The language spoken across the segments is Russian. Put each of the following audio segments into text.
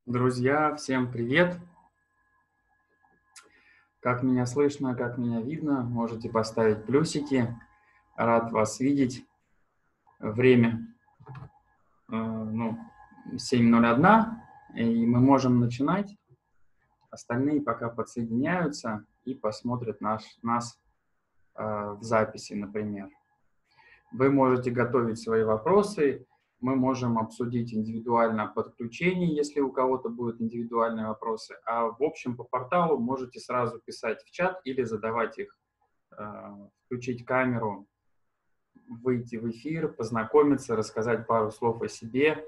Друзья, всем привет! Как меня слышно, как меня видно, можете поставить плюсики. Рад вас видеть. Время 7:01, и мы можем начинать. Остальные пока подсоединяются и посмотрят нас в записи, например. Вы можете готовить свои вопросы, мы можем обсудить индивидуально подключение, если у кого-то будут индивидуальные вопросы. А в общем по порталу можете сразу писать в чат или задавать их, включить камеру, выйти в эфир, познакомиться, рассказать пару слов о себе.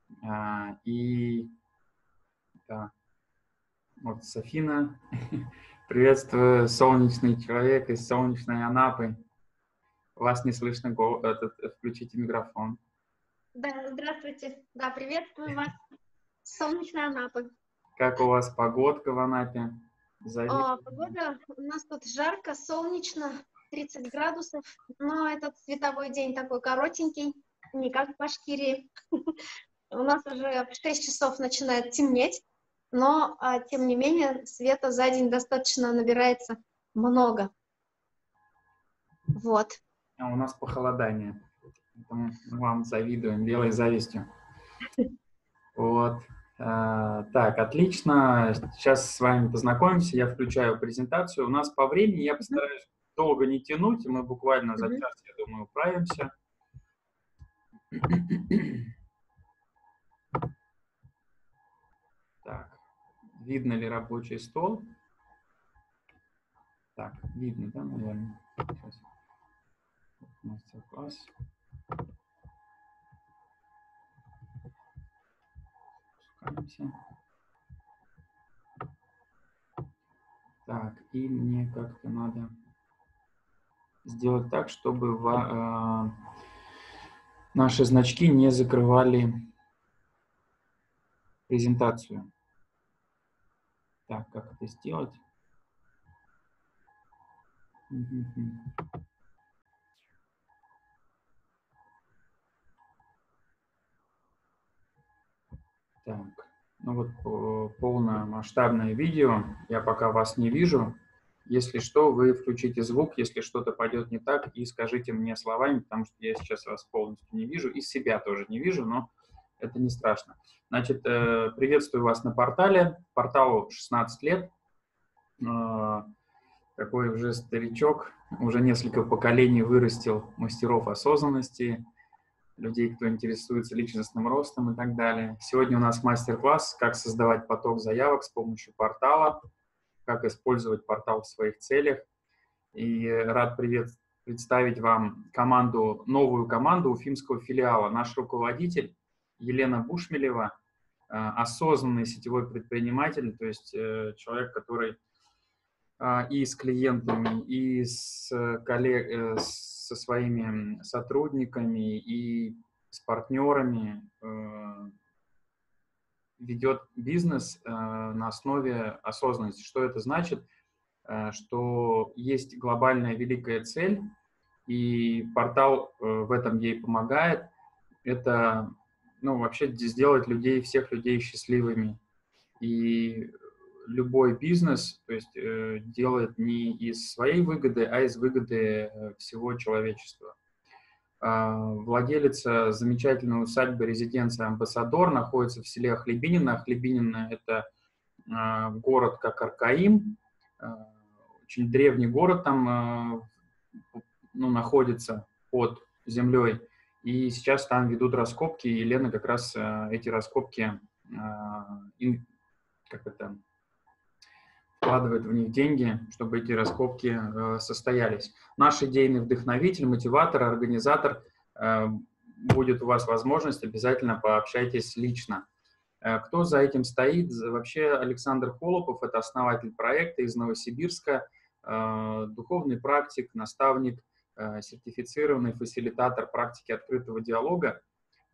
Да, вот Софина, приветствую, солнечный человек из солнечной Анапы. Вас не слышно, включите микрофон. Да, здравствуйте. Да, приветствую вас. Солнечная Анапа. Как у вас погодка в Анапе? Погода у нас тут жарко, солнечно, 30 градусов, но этот световой день такой коротенький, не как в Башкирии. У нас уже в 6 часов начинает темнеть, но, тем не менее, света за день достаточно набирается много. Вот. А у нас похолодание. Поэтому мы вам завидуем белой завистью. Вот. Так, отлично. Сейчас с вами познакомимся. Я включаю презентацию. У нас по времени я постараюсь долго не тянуть. Мы буквально за час, я думаю, управимся. Так, видно ли рабочий стол? Так, видно, да, наверное? Сейчас. Мастер-класс. Спускаемся. Так, и мне как-то надо сделать так, чтобы наши значки не закрывали презентацию. Так, как это сделать? Так, ну вот полное масштабное видео. Я пока вас не вижу. Если что, вы включите звук, если что-то пойдет не так, и скажите мне словами, потому что я сейчас вас полностью не вижу, и себя тоже не вижу, но это не страшно. Значит, приветствую вас на портале. Порталу 16 лет. Такой уже старичок, уже несколько поколений вырастил мастеров осознанности, людей, кто интересуется личностным ростом и так далее. Сегодня у нас мастер-класс «Как создавать поток заявок с помощью портала», как использовать портал в своих целях. И рад представить вам новую команду уфимского филиала. Наш руководитель Елена Бушмелева, осознанный сетевой предприниматель, то есть человек, который и с клиентами, и со своими сотрудниками, и с партнерами ведет бизнес на основе осознанности. Что это значит? Что есть глобальная великая цель, и портал в этом ей помогает. Это, вообще сделать всех людей счастливыми. И любой бизнес, то есть делает не из своей выгоды, а из выгоды всего человечества. Владелица замечательной усадьбы резиденция «Амбассадор» находится в селе Хлебинино. Хлебинино – это город как Аркаим, очень древний город там находится под землей. И сейчас там ведут раскопки, и Елена как раз эти раскопки вкладывает в них деньги, чтобы эти раскопки состоялись. Наш идейный вдохновитель, мотиватор, организатор. Будет у вас возможность, обязательно пообщайтесь лично. Кто за этим стоит? Вообще Александр Холопов – это основатель проекта из Новосибирска, духовный практик, наставник, сертифицированный фасилитатор практики открытого диалога.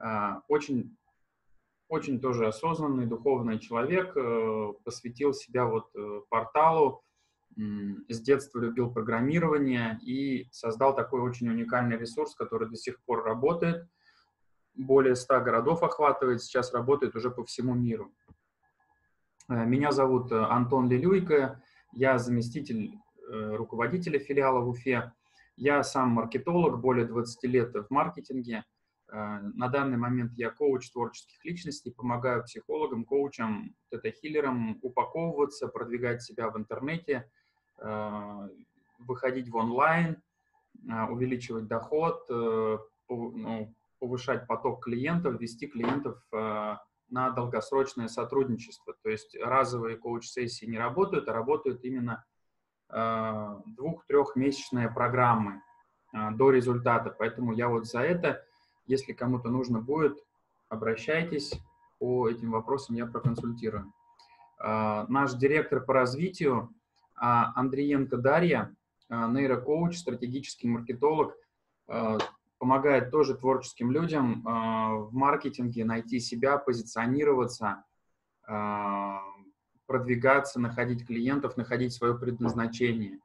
Очень тоже осознанный, духовный человек, посвятил себя порталу, с детства любил программирование и создал такой очень уникальный ресурс, который до сих пор работает. Более 100 городов охватывает, сейчас работает уже по всему миру. Меня зовут Антон Лилюйко, я заместитель руководителя филиала в Уфе. Я сам маркетолог, более 20 лет в маркетинге. На данный момент я коуч творческих личностей, помогаю психологам, коучам, тета-хиллерам упаковываться, продвигать себя в интернете, выходить в онлайн, увеличивать доход, повышать поток клиентов, вести клиентов на долгосрочное сотрудничество. То есть разовые коуч-сессии не работают, а работают именно 2-3-месячные программы до результата. Поэтому я вот за это, если кому-то нужно будет, обращайтесь по этим вопросам, я проконсультирую. Наш директор по развитию Андриенко Дарья, нейрокоуч, стратегический маркетолог, помогает тоже творческим людям в маркетинге найти себя, позиционироваться, продвигаться, находить клиентов, находить свое предназначение.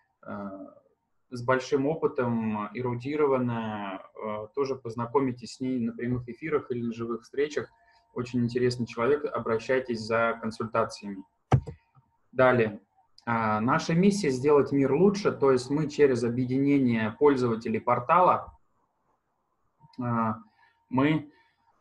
С большим опытом, эрудированная, тоже познакомитесь с ней на прямых эфирах или на живых встречах. Очень интересный человек, обращайтесь за консультациями. Далее. Наша миссия — сделать мир лучше, то есть мы через объединение пользователей портала мы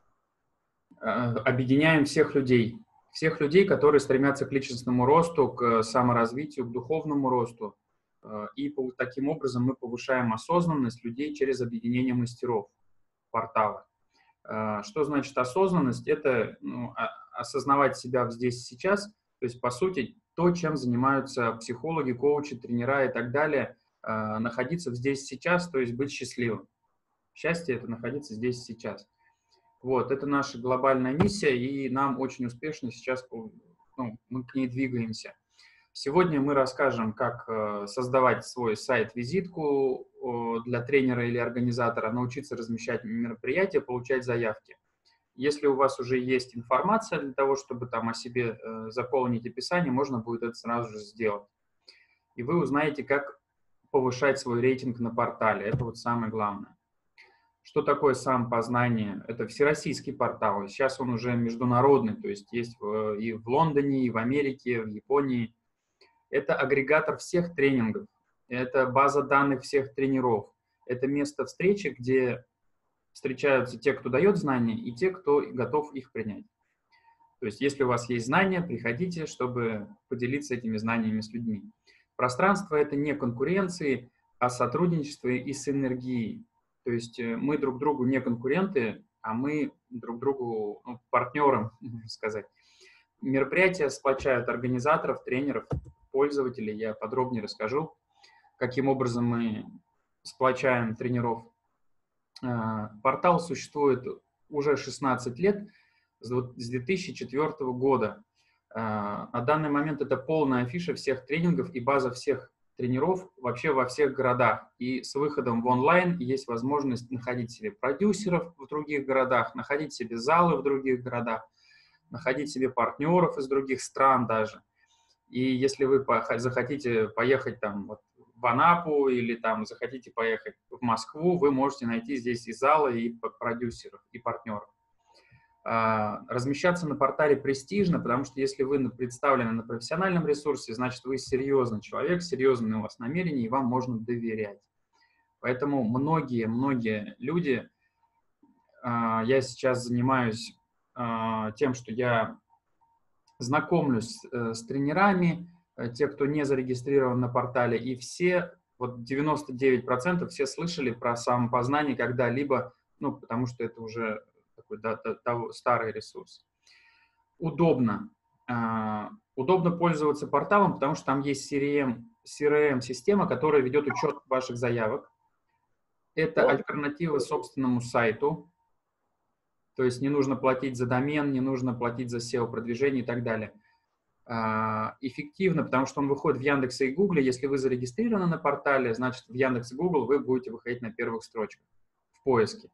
объединяем всех людей, которые стремятся к личностному росту, к саморазвитию, к духовному росту. И таким образом мы повышаем осознанность людей через объединение мастеров портала. Что значит осознанность? Это осознавать себя здесь и сейчас, то есть, по сути, то, чем занимаются психологи, коучи, тренера и так далее, находиться здесь и сейчас, то есть быть счастливым. Счастье — это находиться здесь и сейчас. Вот, это наша глобальная миссия, и нам очень успешно сейчас, мы к ней двигаемся. Сегодня мы расскажем, как создавать свой сайт-визитку для тренера или организатора, научиться размещать мероприятия, получать заявки. Если у вас уже есть информация для того, чтобы там о себе заполнить описание, можно будет это сразу же сделать. И вы узнаете, как повышать свой рейтинг на портале. Это вот самое главное. Что такое самопознание? Это всероссийский портал. Сейчас он уже международный, то есть есть и в Лондоне, и в Америке, и в Японии. Это агрегатор всех тренингов, это база данных всех тренеров, это место встречи, где встречаются те, кто дает знания, и те, кто готов их принять. То есть, если у вас есть знания, приходите, чтобы поделиться этими знаниями с людьми. Пространство — это не конкуренции, а сотрудничество и синергии. То есть мы друг другу не конкуренты, а мы друг другу партнерам, можно сказать. Мероприятия сплочают организаторов, тренеров, пользователей. Я подробнее расскажу, каким образом мы сплочаем тренеров. Портал существует уже 16 лет, с 2004 года. На данный момент это полная афиша всех тренингов и база всех тренеров вообще во всех городах. И с выходом в онлайн есть возможность находить себе продюсеров в других городах, находить себе залы в других городах, находить себе партнеров из других стран даже. И если вы захотите поехать там вот в Анапу или там захотите поехать в Москву, вы можете найти здесь и залы, и продюсеров, и партнеров. Размещаться на портале престижно, потому что если вы представлены на профессиональном ресурсе, значит, вы серьезный человек, серьезные у вас намерения, и вам можно доверять. Поэтому многие люди, я сейчас занимаюсь тем, что я знакомлюсь с тренерами, те, кто не зарегистрирован на портале, и все, вот 99% все слышали про самопознание когда-либо, потому что это уже такой старый ресурс. Удобно пользоваться порталом, потому что там есть CRM-система, которая ведет учет ваших заявок. Это альтернатива собственному сайту. То есть не нужно платить за домен, не нужно платить за SEO-продвижение и так далее. Эффективно, потому что он выходит в Яндексе и Гугле. Если вы зарегистрированы на портале, значит, в Яндекс и Google вы будете выходить на первых строчках в поиске.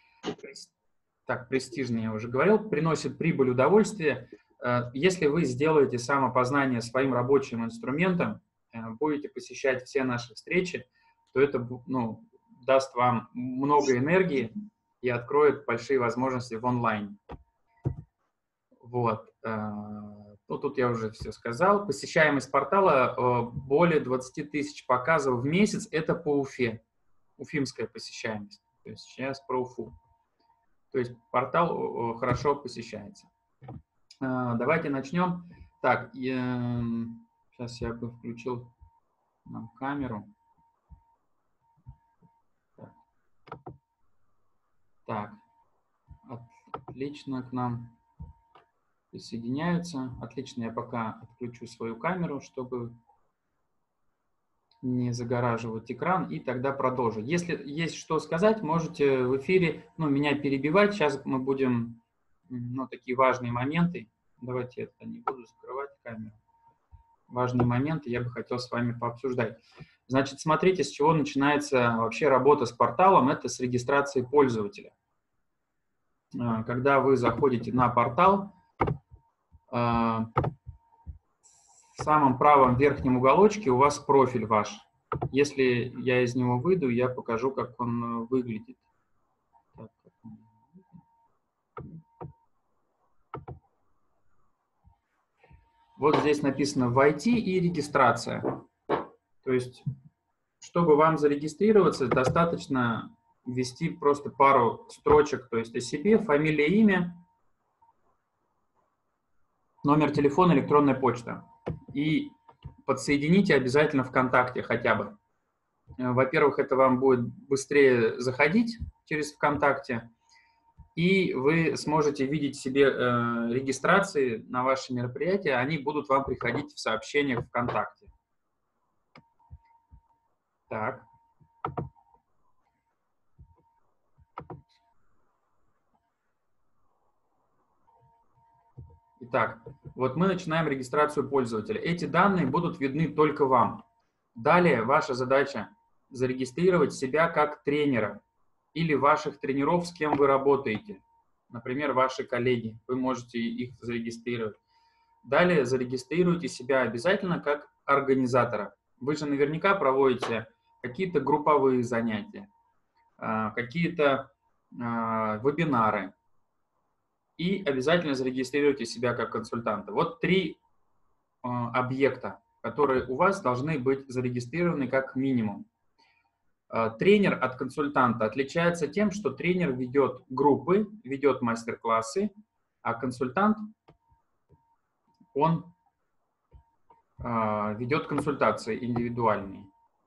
Так, престижно я уже говорил. Приносит прибыль, удовольствие. Если вы сделаете самопознание своим рабочим инструментом, будете посещать все наши встречи, то это даст вам много энергии и откроет большие возможности в онлайне. Вот. Ну, тут я уже все сказал. Посещаемость портала более 20 тысяч показов в месяц. Это по Уфе. Уфимская посещаемость. То есть сейчас про Уфу. То есть портал хорошо посещается. Давайте начнем. Так, сейчас я бы включил нам камеру. Так, отлично, к нам присоединяются. Отлично, я пока отключу свою камеру, чтобы не загораживать экран, и тогда продолжу. Если есть что сказать, можете в эфире меня перебивать. Сейчас мы будем, такие важные моменты. Давайте это не буду закрывать камеру. Важные моменты я бы хотел с вами пообсуждать. Значит, смотрите, с чего начинается вообще работа с порталом. Это с регистрации пользователя. Когда вы заходите на портал, в самом правом верхнем уголочке у вас профиль ваш. Если я из него выйду, я покажу, как он выглядит. Вот здесь написано «Войти» и «Регистрация». То есть, чтобы вам зарегистрироваться, достаточно ввести просто пару строчек, то есть о себе, фамилия, имя, номер телефона, электронная почта. И подсоедините обязательно ВКонтакте хотя бы. Во-первых, это вам будет быстрее заходить через ВКонтакте, и вы сможете видеть себе регистрации на ваши мероприятия, они будут вам приходить в сообщениях ВКонтакте. Так. Итак, вот мы начинаем регистрацию пользователя. Эти данные будут видны только вам. Далее ваша задача зарегистрировать себя как тренера или ваших тренеров, с кем вы работаете. Например, ваши коллеги. Вы можете их зарегистрировать. Далее зарегистрируйте себя обязательно как организатора. Вы же наверняка проводите какие-то групповые занятия, какие-то вебинары. И обязательно зарегистрируйте себя как консультанта. Вот 3 объекта, которые у вас должны быть зарегистрированы как минимум. Тренер от консультанта отличается тем, что тренер ведет группы, ведет мастер-классы, а консультант, он ведет консультации индивидуальные.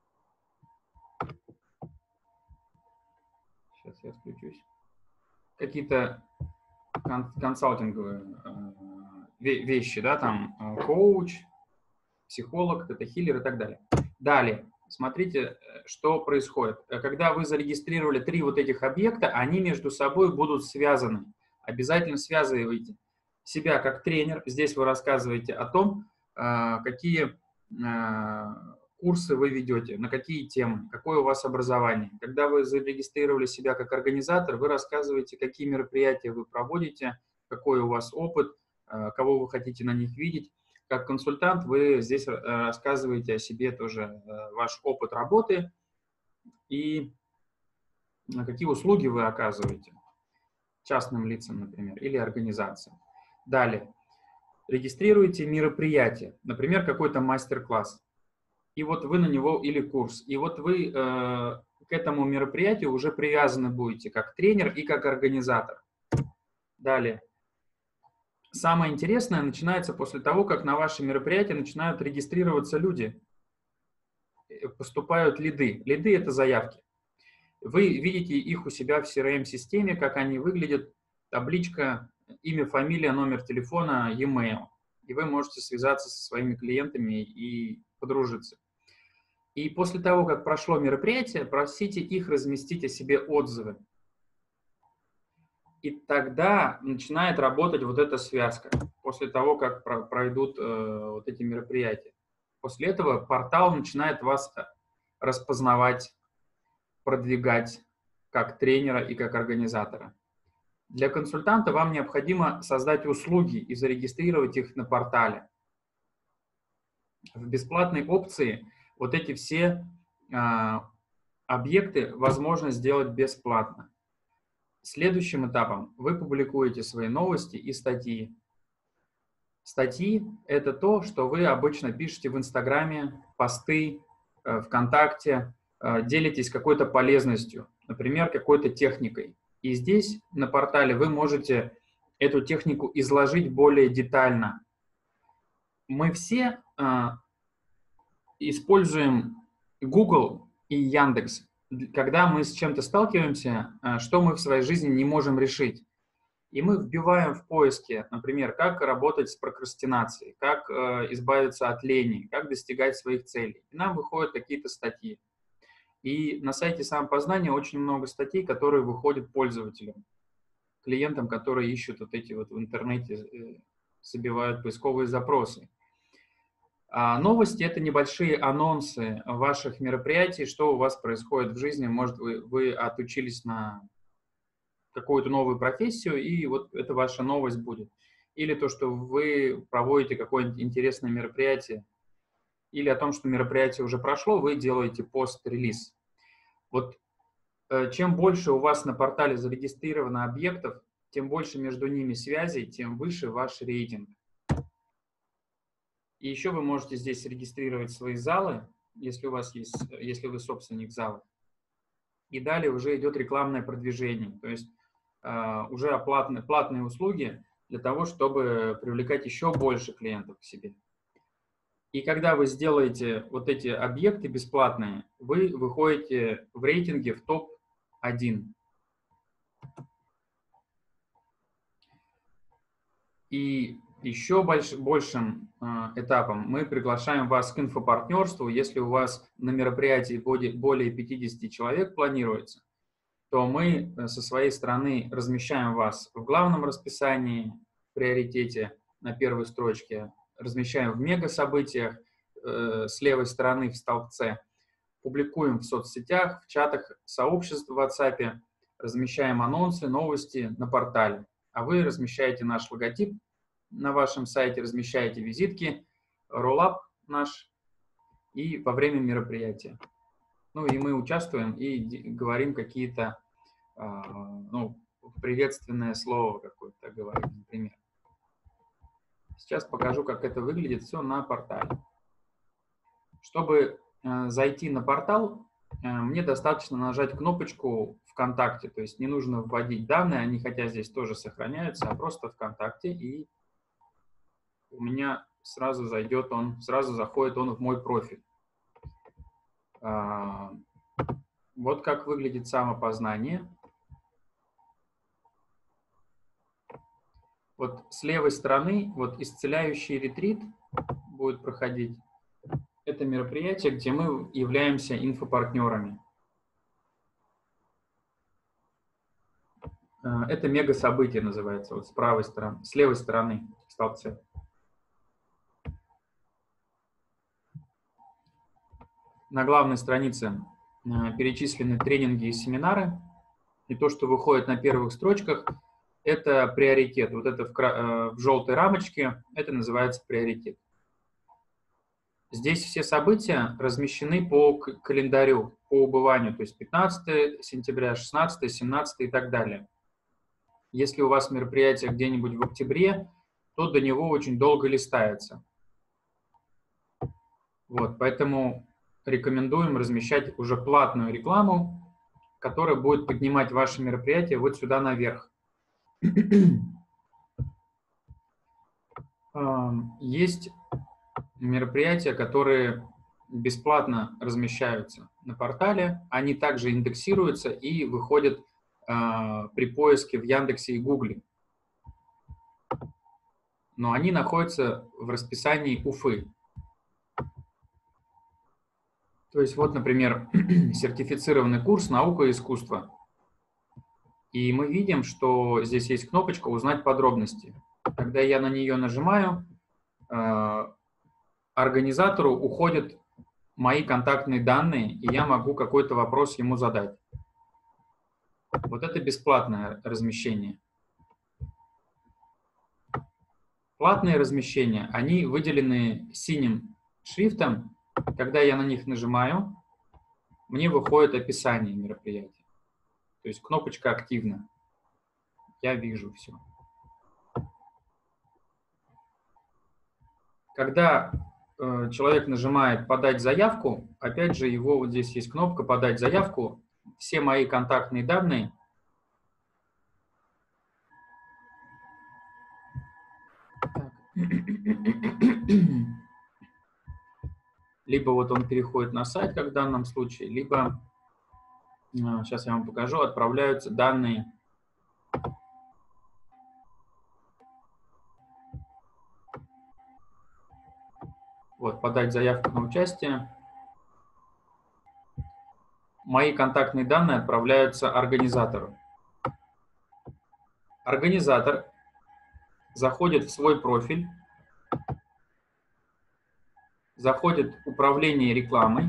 Сейчас я включусь. Какие-то консалтинговые вещи, да, там коуч, психолог, тета-хиллер и так далее. Далее, смотрите, что происходит. Когда вы зарегистрировали 3 вот этих объекта, они между собой будут связаны. Обязательно связывайте себя как тренер. Здесь вы рассказываете о том, какие курсы вы ведете, на какие темы, какое у вас образование. Когда вы зарегистрировали себя как организатор, вы рассказываете, какие мероприятия вы проводите, какой у вас опыт, кого вы хотите на них видеть. Как консультант вы здесь рассказываете о себе тоже, ваш опыт работы и какие услуги вы оказываете частным лицам, например, или организациям. Далее. Регистрируйте мероприятие, например, какой-то мастер-класс. И вот вы на него, или курс, и вот вы к этому мероприятию уже привязаны будете как тренер и как организатор. Далее. Самое интересное начинается после того, как на ваше мероприятие начинают регистрироваться люди. Поступают лиды. Лиды – это заявки. Вы видите их у себя в CRM-системе, как они выглядят, табличка, имя, фамилия, номер телефона, e-mail. И вы можете связаться со своими клиентами и подружиться. И после того, как прошло мероприятие, просите их разместить о себе отзывы. И тогда начинает работать вот эта связка, после того, как пройдут вот эти мероприятия. После этого портал начинает вас распознавать, продвигать как тренера и как организатора. Для консультанта вам необходимо создать услуги и зарегистрировать их на портале. В бесплатной опции вот эти все объекты возможно сделать бесплатно. Следующим этапом вы публикуете свои новости и статьи. Статьи – это то, что вы обычно пишете в Инстаграме, посты, ВКонтакте, делитесь какой-то полезностью, например, какой-то техникой. И здесь, на портале, вы можете эту технику изложить более детально. Мы все используем Google и Яндекс. Когда мы с чем-то сталкиваемся, что мы в своей жизни не можем решить. И мы вбиваем в поиске, например, как работать с прокрастинацией, как избавиться от лени, как достигать своих целей. И нам выходят какие-то статьи. И на сайте самопознания очень много статей, которые выходят пользователям, клиентам, которые ищут вот эти вот в интернете, забивают поисковые запросы. А новости – это небольшие анонсы ваших мероприятий, что у вас происходит в жизни. Может, вы отучились на какую-то новую профессию, и вот это ваша новость будет. Или то, что вы проводите какое-нибудь интересное мероприятие, или о том, что мероприятие уже прошло, вы делаете пост-релиз. Вот чем больше у вас на портале зарегистрировано объектов, тем больше между ними связей, тем выше ваш рейтинг. И еще вы можете здесь регистрировать свои залы, если у вас есть, если вы собственник зала. И далее уже идет рекламное продвижение, то есть уже платные услуги для того, чтобы привлекать еще больше клиентов к себе. И когда вы сделаете вот эти объекты бесплатные, вы выходите в рейтинге в топ-1. И еще большим этапом мы приглашаем вас к инфопартнерству. Если у вас на мероприятии более 50 человек планируется, то мы со своей стороны размещаем вас в главном расписании, в приоритете на первой строчке, размещаем в мега-событиях с левой стороны в столбце, публикуем в соцсетях, в чатах сообществ в WhatsApp, размещаем анонсы, новости на портале. А вы размещаете наш логотип на вашем сайте, размещаете визитки, роллап наш и во время мероприятия. Ну и мы участвуем и говорим какие-то, ну, приветственное слово какое-то говорим, например. Сейчас покажу, как это выглядит все на портале. Чтобы зайти на портал, мне достаточно нажать кнопочку ВКонтакте, то есть не нужно вводить данные, они хотя здесь тоже сохраняются, а просто ВКонтакте, и у меня сразу заходит он в мой профиль. Вот как выглядит самопознание. Вот с левой стороны вот исцеляющий ретрит будет проходить. Это мероприятие, где мы являемся инфопартнерами. Это мега-событие называется, вот с правой стороны, с левой стороны в столбце. На главной странице перечислены тренинги и семинары. И то, что выходит на первых строчках, это приоритет. Вот это в желтой рамочке, это называется приоритет. Здесь все события размещены по календарю, по убыванию, то есть 15 сентября, 16, 17 и так далее. Если у вас мероприятие где-нибудь в октябре, то до него очень долго листается. Вот, поэтому рекомендуем размещать уже платную рекламу, которая будет поднимать ваше мероприятие вот сюда наверх. Есть мероприятия, которые бесплатно размещаются на портале, они также индексируются и выходят при поиске в Яндексе и Гугле. Но они находятся в расписании Уфы. То есть вот, например, сертифицированный курс «Наука и искусство». И мы видим, что здесь есть кнопочка «Узнать подробности». Когда я на нее нажимаю, организатору уходят мои контактные данные, и я могу какой-то вопрос ему задать. Вот это бесплатное размещение. Платные размещения, они выделены синим шрифтом. Когда я на них нажимаю, мне выходит описание мероприятия. То есть кнопочка «Активно». Я вижу все. Когда человек нажимает «Подать заявку», опять же, его вот здесь есть кнопка «Подать заявку», все мои контактные данные либо вот он переходит на сайт, как в данном случае, либо, сейчас я вам покажу, отправляются данные. Вот, подать заявку на участие. Мои контактные данные отправляются организатору. Организатор заходит в свой профиль, заходит в управление рекламой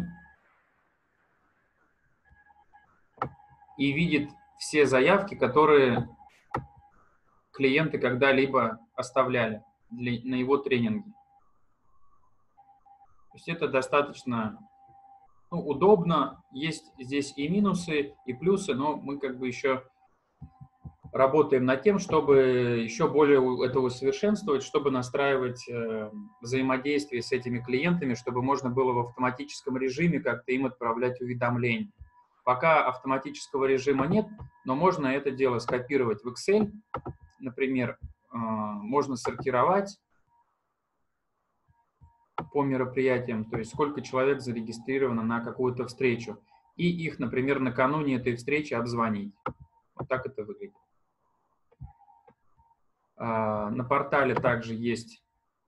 и видит все заявки, которые клиенты когда-либо оставляли на его тренинге. То есть это достаточно удобно. Есть здесь и минусы, и плюсы, но мы как бы еще работаем над тем, чтобы еще более это усовершенствовать, чтобы настраивать взаимодействие с этими клиентами, чтобы можно было в автоматическом режиме как-то им отправлять уведомления. Пока автоматического режима нет, но можно это дело скопировать в Excel. Например, можно сортировать по мероприятиям, то есть сколько человек зарегистрировано на какую-то встречу, и их, например, накануне этой встречи обзвонить. Вот так это выглядит. На портале также есть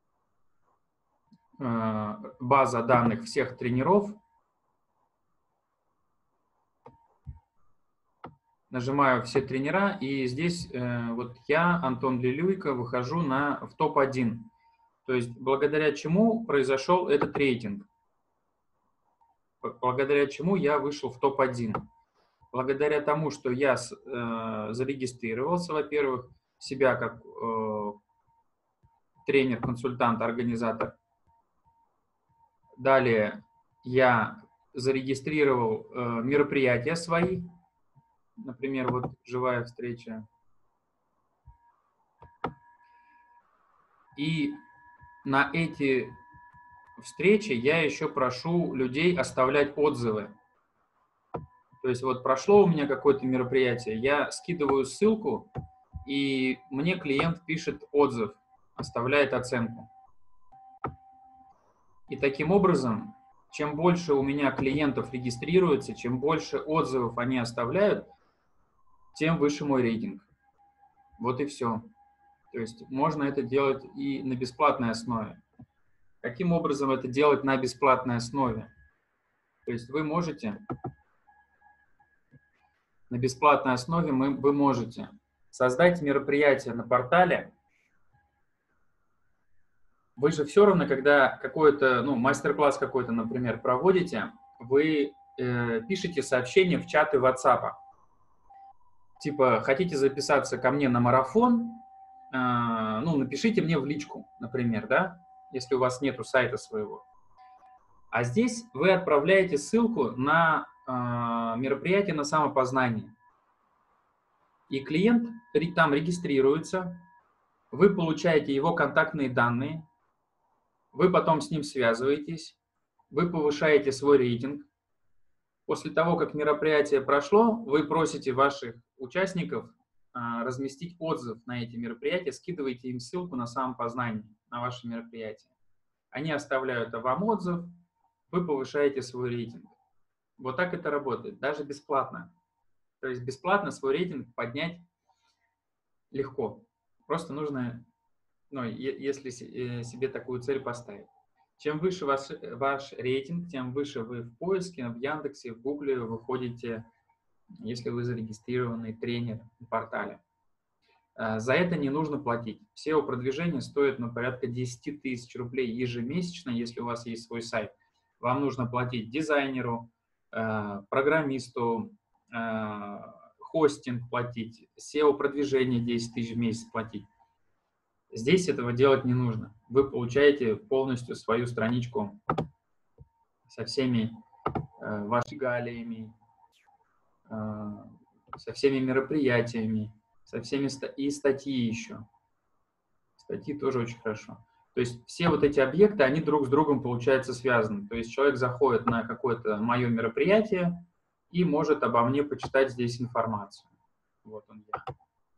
база данных всех тренеров. Нажимаю «Все тренера», и здесь вот я, Антон Лилюйко, выхожу в топ-1. То есть благодаря чему произошел этот рейтинг. Благодаря чему я вышел в топ-1. Благодаря тому, что я зарегистрировался, во-первых, себя как тренер, консультант, организатор. Далее я зарегистрировал мероприятия свои. Например, вот живая встреча. И на эти встречи я еще прошу людей оставлять отзывы. То есть вот прошло у меня какое-то мероприятие, я скидываю ссылку, и мне клиент пишет отзыв, оставляет оценку. И таким образом, чем больше у меня клиентов регистрируется, чем больше отзывов они оставляют, тем выше мой рейтинг. Вот и все. То есть можно это делать и на бесплатной основе. Каким образом это делать на бесплатной основе? То есть вы можете, на бесплатной основе вы можете создать мероприятие на портале. Вы же все равно, когда какой-то, мастер-класс какой-то, например, проводите, вы пишете сообщение в чаты WhatsApp. Типа, хотите записаться ко мне на марафон, напишите мне в личку, например, да, если у вас нету сайта своего. А здесь вы отправляете ссылку на мероприятие на самопознание. И клиент там регистрируется, вы получаете его контактные данные, вы потом с ним связываетесь, вы повышаете свой рейтинг. После того, как мероприятие прошло, вы просите ваших участников разместить отзыв на эти мероприятия, скидываете им ссылку на самопознание, на ваше мероприятие. Они оставляют вам отзыв, вы повышаете свой рейтинг. Вот так это работает, даже бесплатно. То есть бесплатно свой рейтинг поднять легко. Просто нужно, если себе такую цель поставить. Чем выше ваш рейтинг, тем выше вы в поиске, в Яндексе, в Гугле выходите, если вы зарегистрированный тренер на портале. За это не нужно платить. SEO-продвижение стоит порядка 10 тысяч рублей ежемесячно, если у вас есть свой сайт. Вам нужно платить дизайнеру, программисту, хостинг платить, SEO-продвижение 10 тысяч в месяц платить. Здесь этого делать не нужно. Вы получаете полностью свою страничку со всеми вашими галиями, со всеми мероприятиями, со всеми и статьи еще. Статьи тоже очень хорошо. То есть все вот эти объекты, они друг с другом, получается, связаны. То есть человек заходит на какое-то мое мероприятие и может обо мне почитать здесь информацию. Вот он я.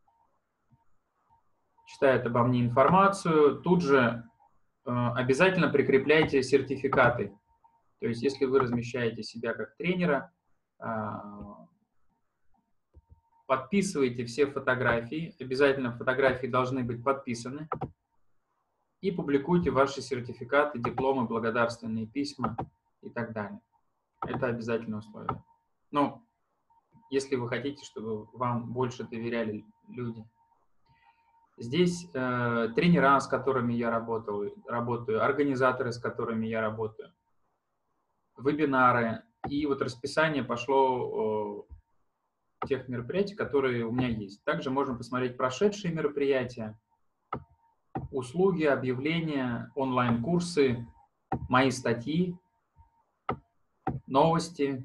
Читает обо мне информацию. Тут же обязательно прикрепляйте сертификаты. То есть если вы размещаете себя как тренера, подписывайте все фотографии. Обязательно фотографии должны быть подписаны. И публикуйте ваши сертификаты, дипломы, благодарственные письма и так далее. Это обязательное условие. Ну, если вы хотите, чтобы вам больше доверяли люди. Здесь тренера, с которыми я работаю, организаторы, с которыми я работаю, вебинары. И вот расписание пошло тех мероприятий, которые у меня есть. Также можно посмотреть прошедшие мероприятия, услуги, объявления, онлайн-курсы, мои статьи, новости,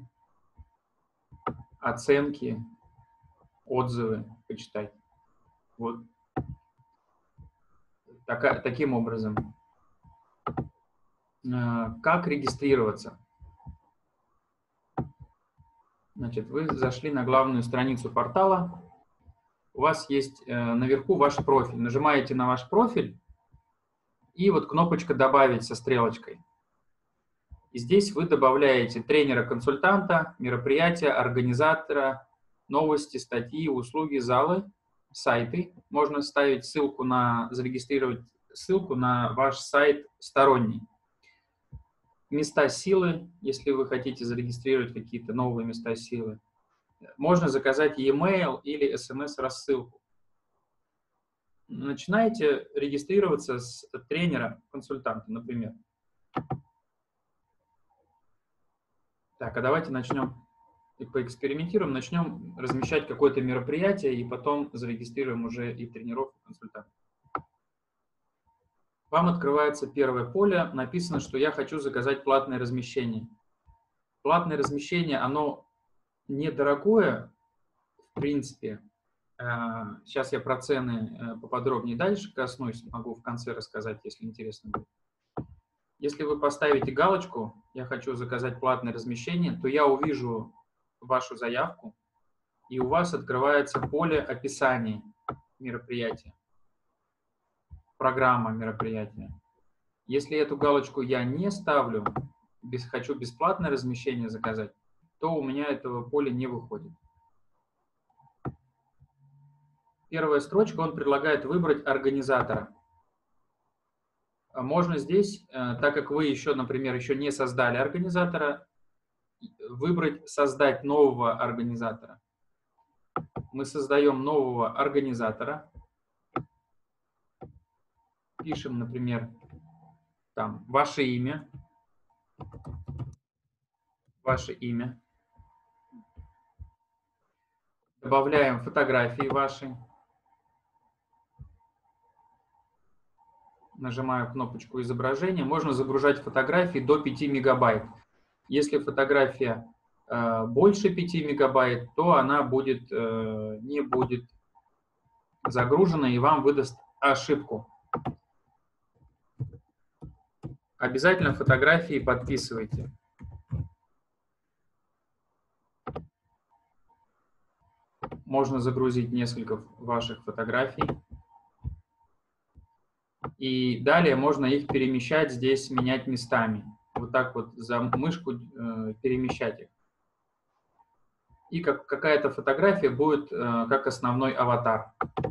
оценки, отзывы почитать. Вот. Таким образом. Как регистрироваться? Значит, вы зашли на главную страницу портала. У вас есть наверху ваш профиль. Нажимаете на ваш профиль, и вот кнопочка «Добавить» со стрелочкой. И здесь вы добавляете тренера-консультанта, мероприятия, организатора, новости, статьи, услуги, залы, сайты. Можно ставить ссылку зарегистрировать ссылку на ваш сайт сторонний. Места силы, если вы хотите зарегистрировать какие-то новые места силы. Можно заказать e-mail или SMS-рассылку. Начинаете регистрироваться с тренера-консультанта, например. Так, а давайте начнем и поэкспериментируем, начнем размещать какое-то мероприятие и потом зарегистрируем уже и тренеров, и консультантов. Вам открывается первое поле, написано, что я хочу заказать платное размещение. Платное размещение, оно недорогое, в принципе. Сейчас я про цены поподробнее дальше коснусь, могу в конце рассказать, если интересно будет. Если вы поставите галочку «Я хочу заказать платное размещение», то я увижу вашу заявку, и у вас открывается поле описания мероприятия, программа мероприятия. Если эту галочку я не ставлю, хочу бесплатное размещение заказать, то у меня этого поля не выходит. Первая строчка, он предлагает выбрать организатора. Можно здесь, так как вы еще, например, еще не создали организатора, выбрать «Создать нового организатора». Мы создаем нового организатора. Пишем, например, там ваше имя. Ваше имя. Добавляем фотографии ваши. Нажимаю кнопочку изображения. Можно загружать фотографии до 5 мегабайт. Если фотография больше 5 мегабайт, то она не будет загружена и вам выдаст ошибку. Обязательно фотографии подписывайте. Можно загрузить несколько ваших фотографий. И далее можно их перемещать здесь, менять местами. Вот так вот за мышку перемещать их. И какая-то фотография будет как основной аватар.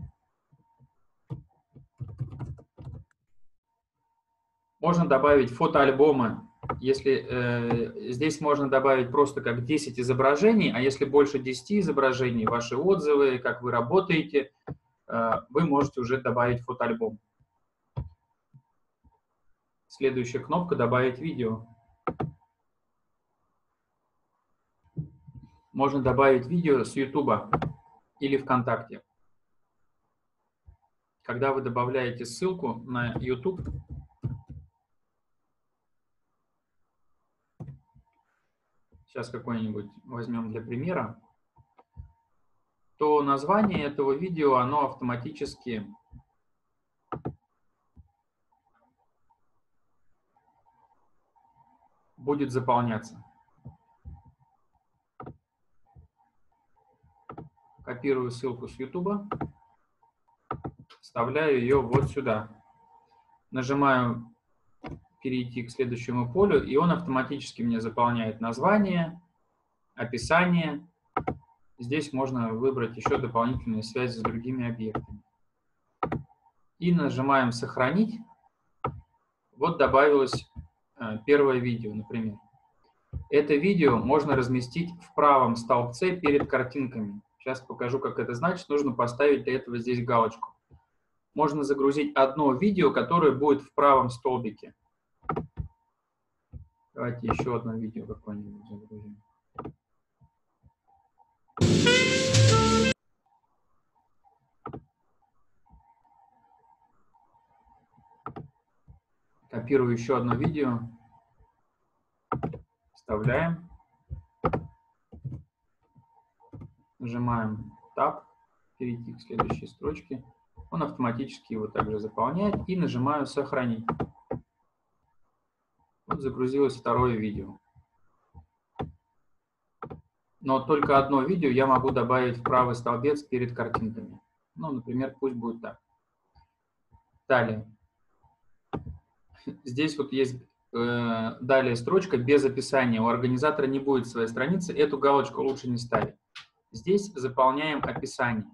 Можно добавить фотоальбомы. Если здесь можно добавить просто как 10 изображений, а если больше 10 изображений, ваши отзывы, как вы работаете, вы можете уже добавить фотоальбом. Следующая кнопка «Добавить видео». Можно добавить видео с YouTube или ВКонтакте. Когда вы добавляете ссылку на YouTube, сейчас какой-нибудь возьмем для примера, то название этого видео, оно автоматически будет заполняться. Копирую ссылку с YouTube, вставляю ее вот сюда. Нажимаю перейти к следующему полю, и он автоматически мне заполняет название, описание. Здесь можно выбрать еще дополнительные связи с другими объектами. И нажимаем «Сохранить». Вот добавилось первое видео, например. Это видео можно разместить в правом столбце перед картинками. Сейчас покажу, как это значит. Нужно поставить для этого здесь галочку. Можно загрузить одно видео, которое будет в правом столбике. Давайте еще одно видео какое-нибудь загрузим. Копирую еще одно видео. Вставляем. Нажимаем Tab, перейти к следующей строчке. Он автоматически его также заполняет. И нажимаю «Сохранить». Вот загрузилось второе видео. Но только одно видео я могу добавить в правый столбец перед картинками. Ну, например, пусть будет так. Далее. Здесь вот есть далее строчка без описания. У организатора не будет своей страницы. Эту галочку лучше не ставить. Здесь заполняем описание.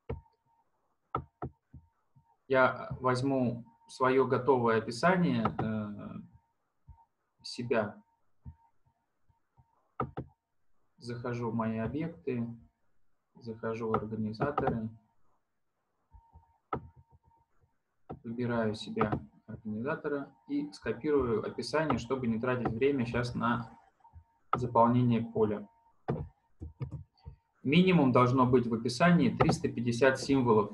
Я возьму свое готовое описание себя. Захожу в мои объекты, захожу в организаторы, выбираю себя организатора и скопирую описание, чтобы не тратить время сейчас на заполнение поля. Минимум должно быть в описании 350 символов.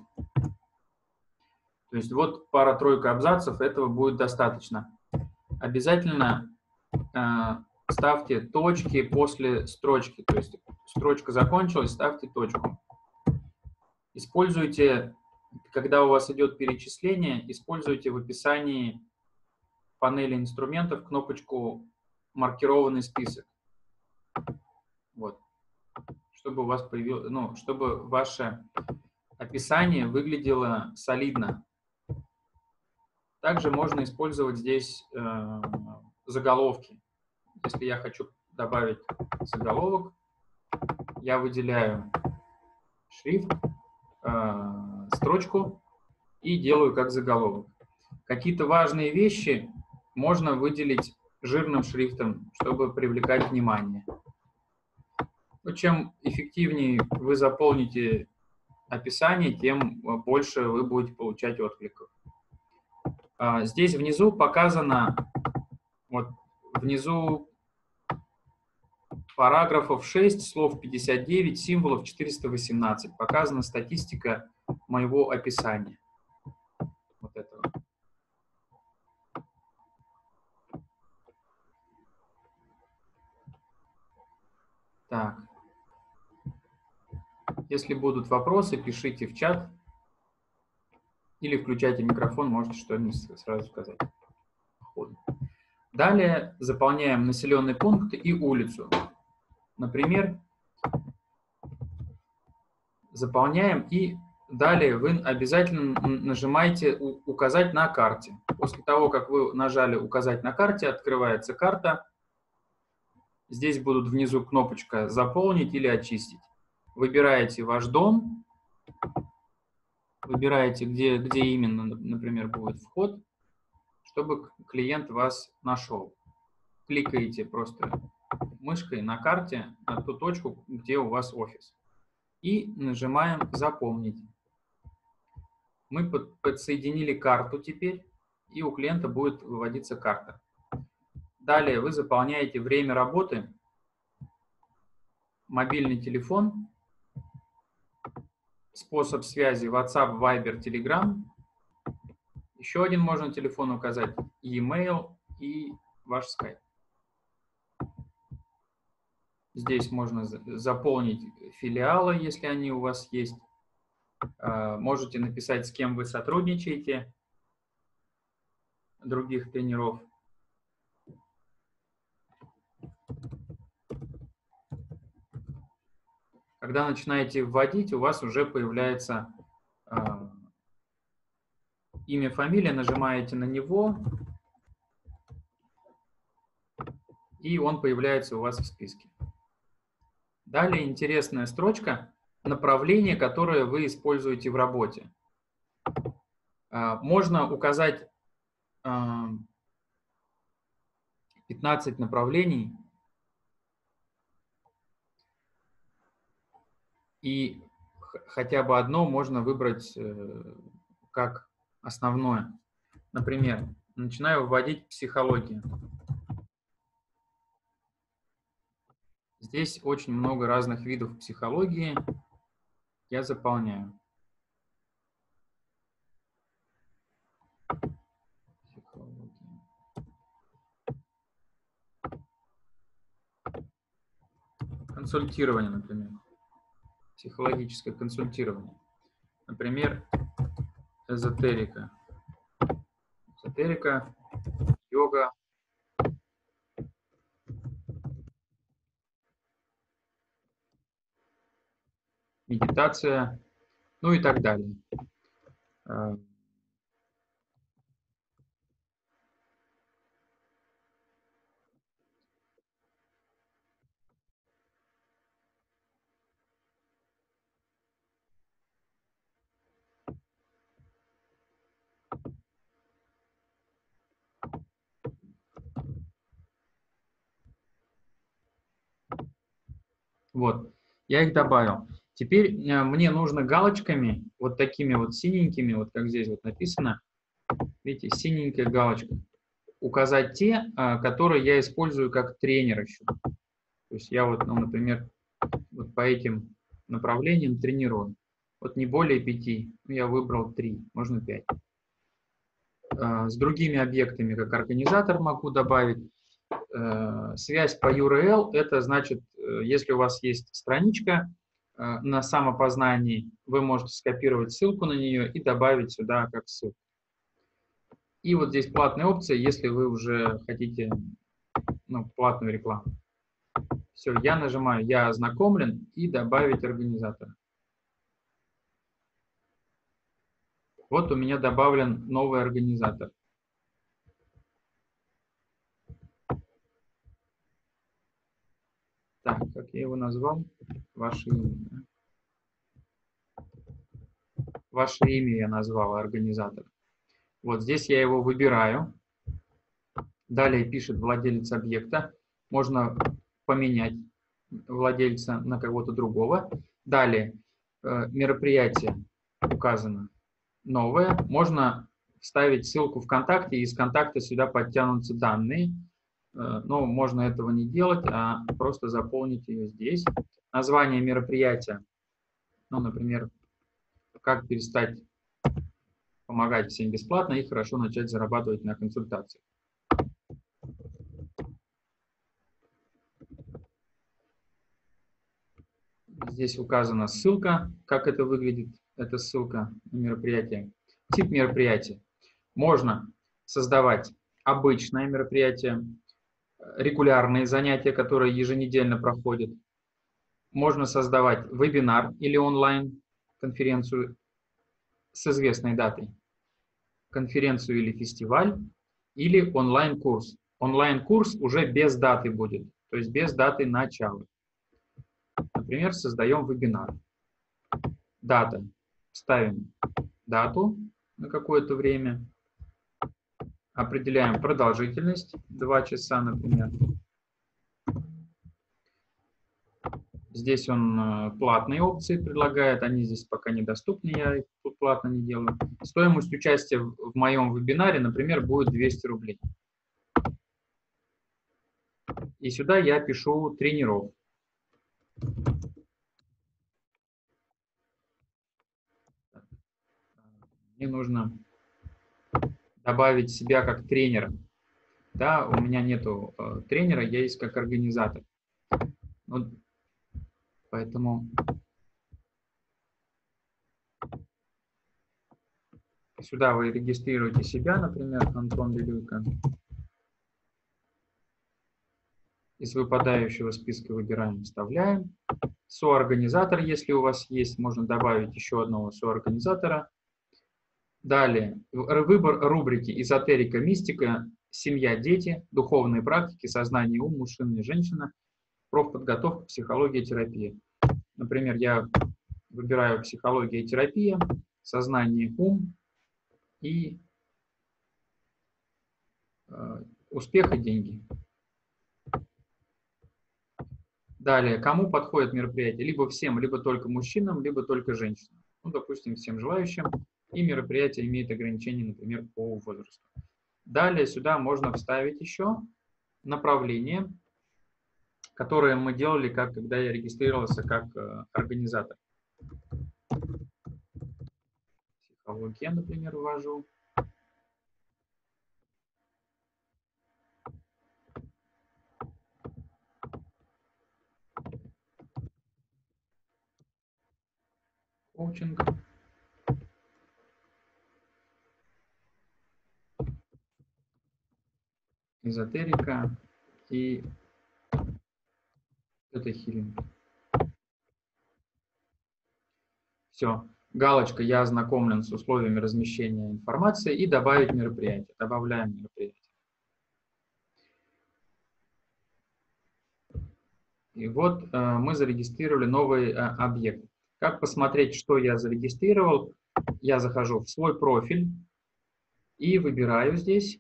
То есть вот пара-тройка абзацев, этого будет достаточно. Обязательно ставьте точки после строчки. То есть строчка закончилась, ставьте точку. Используйте, когда у вас идет перечисление, используйте в описании панели инструментов кнопочку «Маркированный список». Вот. Чтобы у вас появилось, ну, чтобы ваше описание выглядело солидно. Также можно использовать здесь заголовки. Если я хочу добавить заголовок, я выделяю шрифт, строчку и делаю как заголовок. Какие-то важные вещи можно выделить жирным шрифтом, чтобы привлекать внимание. Но чем эффективнее вы заполните описание, тем больше вы будете получать откликов. Здесь внизу показано, вот внизу параграфов 6, слов 59, символов 418. Показана статистика моего описания. Вот этого. Так. Если будут вопросы, пишите в чат. Или включайте микрофон, можете что-нибудь сразу сказать. Далее заполняем населенный пункт и улицу. Например, заполняем и далее вы обязательно нажимаете «Указать на карте». После того, как вы нажали «Указать на карте», открывается карта. Здесь будут внизу кнопочка «Заполнить» или «Очистить». Выбираете ваш дом, выбираете, где именно, например, будет вход, чтобы клиент вас нашел. Кликаете просто мышкой на карте на ту точку, где у вас офис. И нажимаем «Запомнить». Мы подсоединили карту теперь, и у клиента будет выводиться карта. Далее вы заполняете время работы, мобильный телефон, способ связи WhatsApp, Viber, Telegram. Еще один можно телефон указать, e-mail и ваш Skype. Здесь можно заполнить филиалы, если они у вас есть. Можете написать, с кем вы сотрудничаете, других тренеров. Когда начинаете вводить, у вас уже появляется имя, фамилия, нажимаете на него, и он появляется у вас в списке. Далее интересная строчка «Направление, которое вы используете в работе». Можно указать 15 направлений, и хотя бы одно можно выбрать как основное. Например, начинаю вводить психологию. Здесь очень много разных видов психологии. Я заполняю. Психология. Консультирование, например. Психологическое консультирование. Например, эзотерика. Эзотерика, йога, медитация, ну и так далее. Вот, я их добавил. Теперь мне нужно галочками, вот такими вот синенькими, вот как здесь вот написано, видите, синенькая галочка, указать те, которые я использую как тренер еще. То есть я вот, ну, например, вот по этим направлениям тренирую. Вот не более 5, я выбрал 3, можно 5. С другими объектами, как организатор, могу добавить. Связь по URL, это значит, если у вас есть страничка на самопознании, вы можете скопировать ссылку на нее и добавить сюда как ссылку. И вот здесь платная опция, если вы уже хотите, ну, платную рекламу. Все, я нажимаю «Я ознакомлен» и «Добавить организатора». Вот у меня добавлен новый организатор. Так, как я его назвал? Ваше имя. Ваше имя я назвал, организатор. Вот здесь я его выбираю. Далее пишет владелец объекта. Можно поменять владельца на кого-то другого. Далее мероприятие указано новое. Можно вставить ссылку ВКонтакте, и из контакта сюда подтянутся данные. Но можно этого не делать, а просто заполнить ее здесь. Название мероприятия, ну, например, как перестать помогать всем бесплатно и хорошо начать зарабатывать на консультациях. Здесь указана ссылка, как это выглядит, эта ссылка на мероприятие. Тип мероприятия. Можно создавать обычное мероприятие, регулярные занятия, которые еженедельно проходят. Можно создавать вебинар или онлайн-конференцию с известной датой, конференцию или фестиваль, или онлайн-курс. Онлайн-курс уже без даты будет, то есть без даты начала. Например, создаем вебинар. Дата. Ставим дату на какое-то время. Определяем продолжительность, 2 часа, например. Здесь он платные опции предлагает, они здесь пока недоступны, я их тут платно не делаю. Стоимость участия в моем вебинаре, например, будет 200 рублей. И сюда я пишу тренеров. Мне нужно добавить себя как тренера. Да, у меня нету тренера, я есть как организатор. Вот, поэтому сюда вы регистрируете себя, например, Антон Белюйко. Из выпадающего списка выбираем, вставляем. Соорганизатор, если у вас есть, можно добавить еще одного соорганизатора. Далее, выбор рубрики «Эзотерика, мистика», «Семья, дети», «Духовные практики», «Сознание, ум», «Мужчина и женщина», «Профподготовка, психология, терапия». Например, я выбираю «Психология и терапия», «Сознание, ум» и «Успех и деньги». Далее, кому подходит мероприятие? Либо всем, либо только мужчинам, либо только женщинам. Ну, допустим, всем желающим. И мероприятие имеет ограничения, например, по возрасту. Далее сюда можно вставить еще направление, которое мы делали, когда я регистрировался как организатор. Психология, например, ввожу. Коучинг. Эзотерика и это хилинг. Все. Галочка «Я ознакомлен с условиями размещения информации» и добавить мероприятие. Добавляем мероприятие. И вот мы зарегистрировали новый объект. Как посмотреть, что я зарегистрировал? Я захожу в свой профиль и выбираю здесь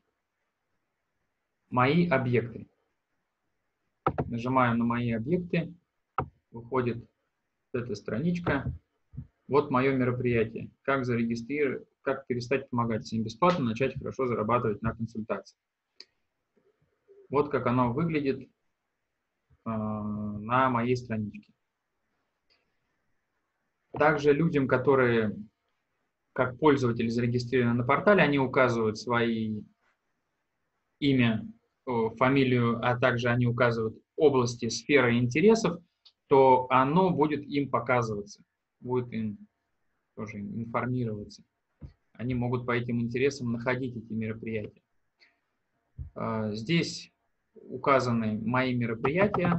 «Мои объекты». Нажимаю на «Мои объекты». Выходит эта страничка. Вот мое мероприятие. Как зарегистрировать, как перестать помогать всем бесплатно, начать хорошо зарабатывать на консультации. Вот как оно выглядит на моей страничке. Также людям, которые как пользователи зарегистрированы на портале, они указывают свои имя, фамилию, а также они указывают области, сферы интересов, то оно будет им показываться, будет им тоже информироваться. Они могут по этим интересам находить эти мероприятия. Здесь указаны мои мероприятия,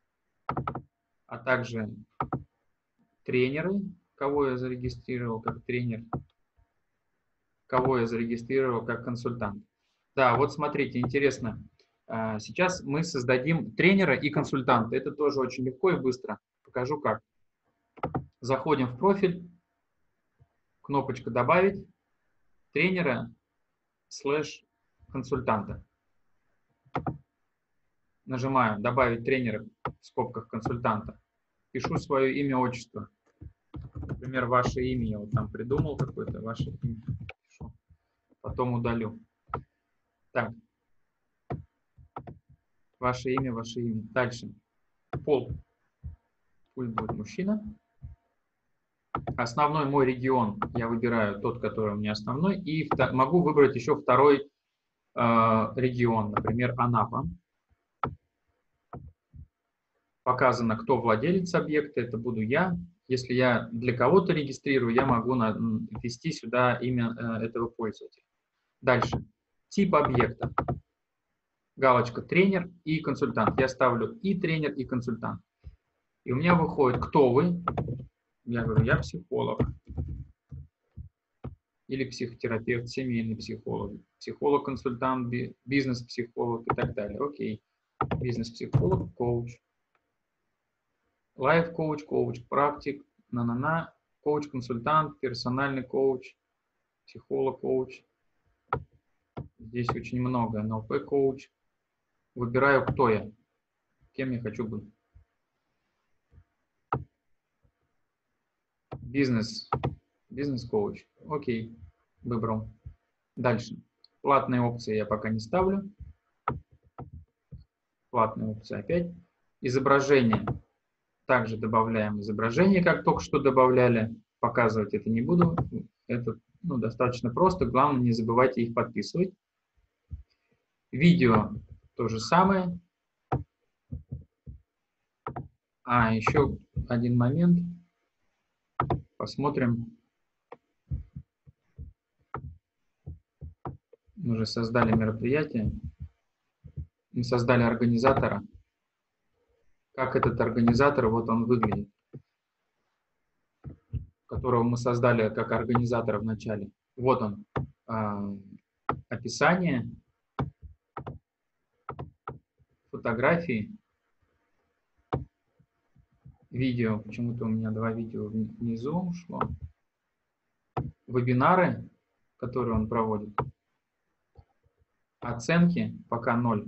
а также тренеры, кого я зарегистрировал как тренер, кого я зарегистрировал как консультант. Да, вот смотрите, интересно. Сейчас мы создадим тренера и консультанта. Это тоже очень легко и быстро. Покажу как. Заходим в профиль, кнопочка «Добавить», тренера / консультанта. Нажимаю «Добавить тренера» в скобках консультанта. Пишу свое имя, отчество. Например, ваше имя. Я вот там придумал какое-то ваше имя. Пишу. Потом удалю. Так. Ваше имя, ваше имя. Дальше. Пол. Пусть будет мужчина. Основной мой регион. Я выбираю тот, который у меня основной. И могу выбрать еще второй регион. Например, Анапа. Показано, кто владелец объекта. Это буду я. Если я для кого-то регистрирую, я могу ввести сюда имя этого пользователя. Дальше. Тип объекта. Галочка «Тренер» и «Консультант». Я ставлю и тренер, и консультант. И у меня выходит, кто вы. Я говорю, я психолог. Или психотерапевт, семейный психолог. Психолог-консультант, бизнес-психолог и так далее. Окей. Бизнес-психолог, коуч. Лайф-коуч, коуч-практик, коуч-консультант, персональный коуч, психолог-коуч. Здесь очень много. НЛП-коуч. Выбираю, кто я, кем я хочу быть. Бизнес-коуч. Окей, выбрал. Дальше. Платные опции я пока не ставлю. Платные опции опять. Изображение. Также добавляем изображение, как только что добавляли. Показывать это не буду. Это достаточно просто. Главное, не забывайте их подписывать. Видео то же самое. Еще один момент. Посмотрим. Мы уже создали мероприятие. Мы создали организатора. как этот организатор, вот он выглядит, которого мы создали как организатор в начале. Вот он, описание, фотографии, видео, почему-то у меня 2 видео внизу ушло, вебинары, которые он проводит, оценки пока 0,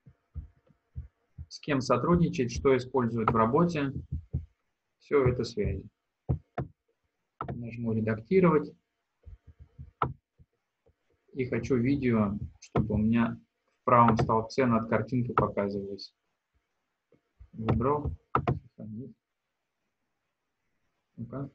с кем сотрудничать, что использует в работе, все это связи. Нажму «Редактировать» и хочу видео, чтобы у меня в правом столбце над картинкой показывалось. Выбрал. Ну-ка.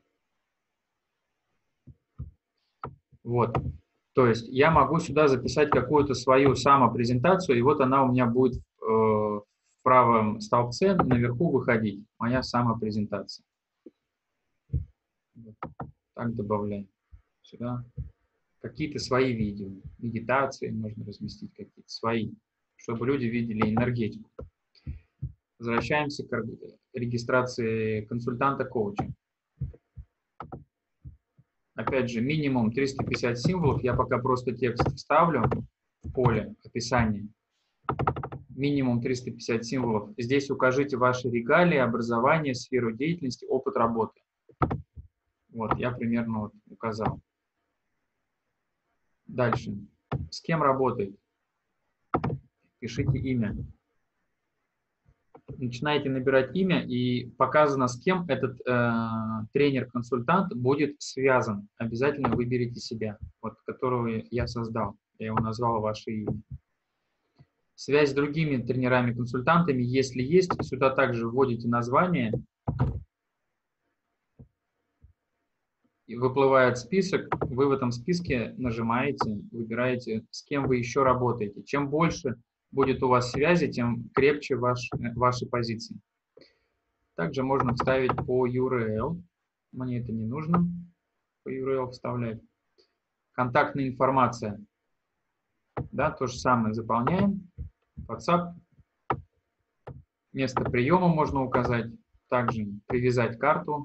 Вот. То есть я могу сюда записать какую-то свою самопрезентацию, и вот она у меня будет в правом столбце наверху выходить. Моя самопрезентация. Вот. Так добавляем сюда. Какие-то свои видео, медитации можно разместить, какие-то свои, чтобы люди видели энергетику. Возвращаемся к регистрации консультанта-коуча. Опять же, минимум 350 символов. Я пока просто текст вставлю в поле описания. Минимум 350 символов. Здесь укажите ваши регалии, образование, сферу деятельности, опыт работы. Вот, я примерно вот указал. Дальше. С кем работает? Пишите имя. Начинаете набирать имя, и показано, с кем этот тренер-консультант будет связан. Обязательно выберите себя, вот, которого я создал. Я его назвал ваше имя. Связь с другими тренерами-консультантами, если есть, сюда также вводите название. И выплывает список, вы в этом списке нажимаете, выбираете, с кем вы еще работаете. Чем больше будет у вас связи, тем крепче ваши позиции. Также можно вставить по URL. Мне это не нужно по URL вставлять. Контактная информация. Да, то же самое заполняем. WhatsApp. Место приема можно указать. Также привязать карту.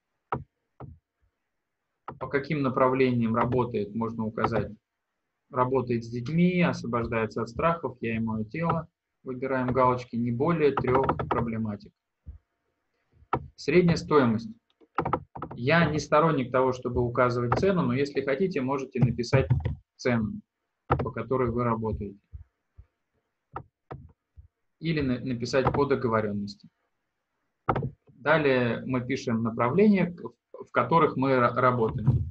По каким направлениям работает, можно указать. Работает с детьми, освобождается от страхов, я и мое тело. Выбираем галочки, не более 3 проблематик. Средняя стоимость. Я не сторонник того, чтобы указывать цену, но если хотите, можете написать цену, по которой вы работаете. Или написать по договоренности. Далее мы пишем направления, в которых мы работаем.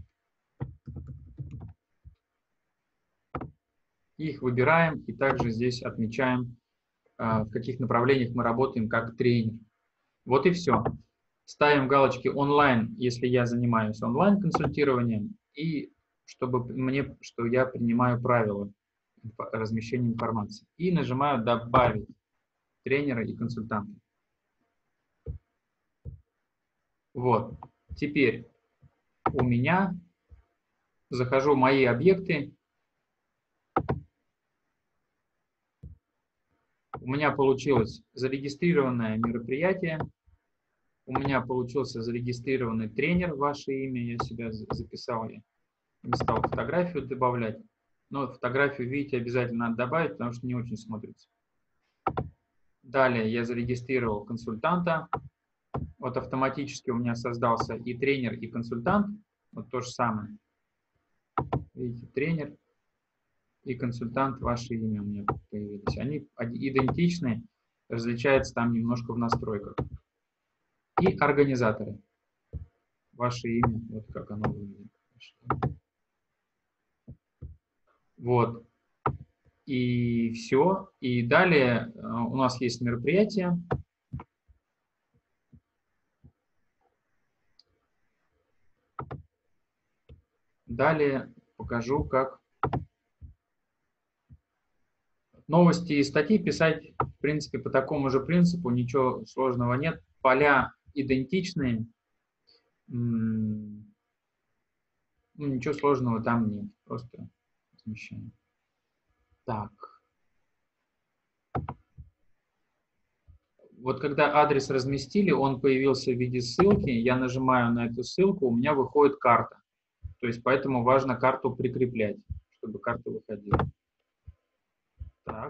Их выбираем и также здесь отмечаем, в каких направлениях мы работаем как тренер. Вот и все. Ставим галочки онлайн, если я занимаюсь онлайн-консультированием, и что я принимаю правила размещения информации. И нажимаю «Добавить тренера и консультанта». Вот. Теперь у меня захожу в мои объекты. У меня получилось зарегистрированное мероприятие. У меня получился зарегистрированный тренер, ваше имя, я себя записал, я не стал фотографию добавлять. Но фотографию, видите, обязательно надо добавить, потому что не очень смотрится. Далее я зарегистрировал консультанта. Вот автоматически у меня создался и тренер, и консультант. Вот то же самое. Видите, тренер и консультант, ваше имя у меня появились. Они идентичны, различаются там немножко в настройках. И организаторы. Ваше имя, вот как оно выглядит. Вот. И все. И далее у нас есть мероприятие. Далее покажу, как новости и статьи писать, в принципе, по такому же принципу, ничего сложного нет. Поля идентичные, ничего сложного там нет, просто размещаем. Так. вот когда адрес разместили, он появился в виде ссылки, я нажимаю на эту ссылку, у меня выходит карта. То есть поэтому важно карту прикреплять, чтобы карта выходила. Так.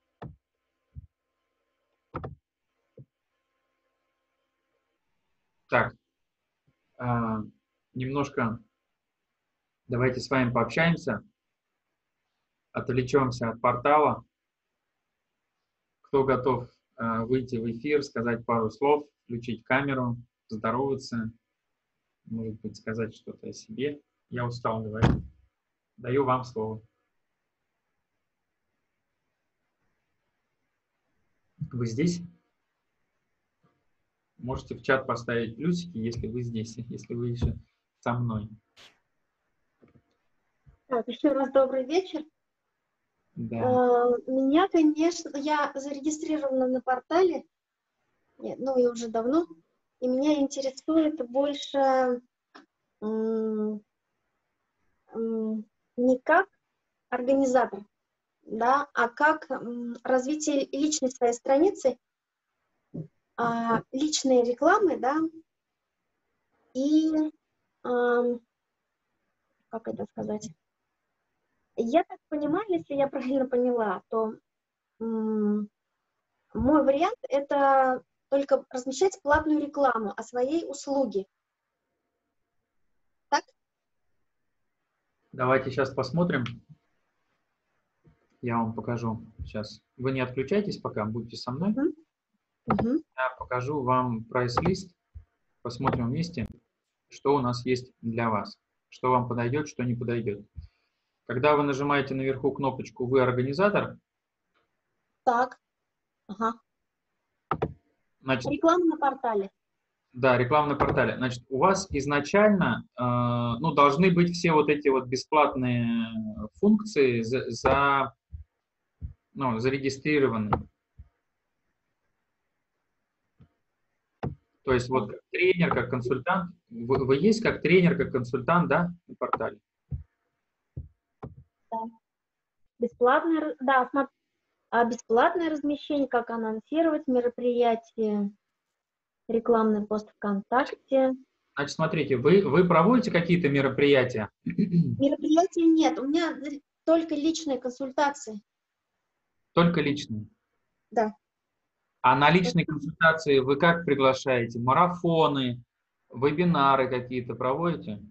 Так. Немножко давайте с вами пообщаемся, отвлечемся от портала. Кто готов выйти в эфир, сказать пару слов, включить камеру, поздороваться, может быть, сказать что-то о себе. Я устал говорить. Даю вам слово. Вы здесь? Можете в чат поставить плюсики, если вы здесь, если вы еще со мной. Так, еще раз добрый вечер. Да. Меня, конечно, я зарегистрирована на портале, ну и уже давно, и меня интересует больше не как организатор, да, а как развитие личной своей страницы, личные рекламы, да, и, как это сказать, я так понимаю, если я правильно поняла, то мой вариант – это только размещать платную рекламу о своей услуге. Так? Давайте сейчас посмотрим. Я вам покажу сейчас. Вы не отключайтесь пока, будьте со мной. Я покажу вам прайс-лист. Посмотрим вместе, что у нас есть для вас. Что вам подойдет, что не подойдет. Когда вы нажимаете наверху кнопочку «Вы организатор», так. Ага. Значит, реклама на портале. Да, реклама на портале. Значит, у вас изначально ну, должны быть все вот эти вот бесплатные функции зарегистрированы. То есть вот как тренер, как консультант. Вы есть как тренер, как консультант, да, на портале? Да. Бесплатное размещение, как анонсировать мероприятие, рекламный пост ВКонтакте. Значит, смотрите, вы проводите какие-то мероприятия? Мероприятий нет, у меня только личные консультации. Только личные? Да. А на личные консультации вы как приглашаете? Марафоны, вебинары какие-то проводите?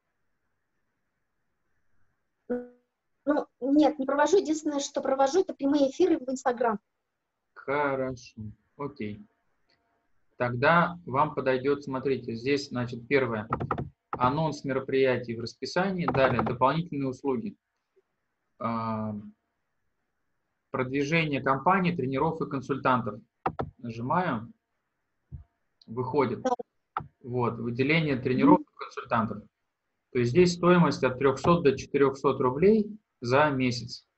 Ну, нет, не провожу. Единственное, что провожу, это прямые эфиры в Инстаграм. Хорошо, окей. Тогда вам подойдет, смотрите, здесь, значит, первое, анонс мероприятий в расписании, далее дополнительные услуги, продвижение компании, тренеров и консультантов. Нажимаю, выходит, вот, выделение тренеров и консультантов. То есть здесь стоимость от 300 до 400 рублей за месяц.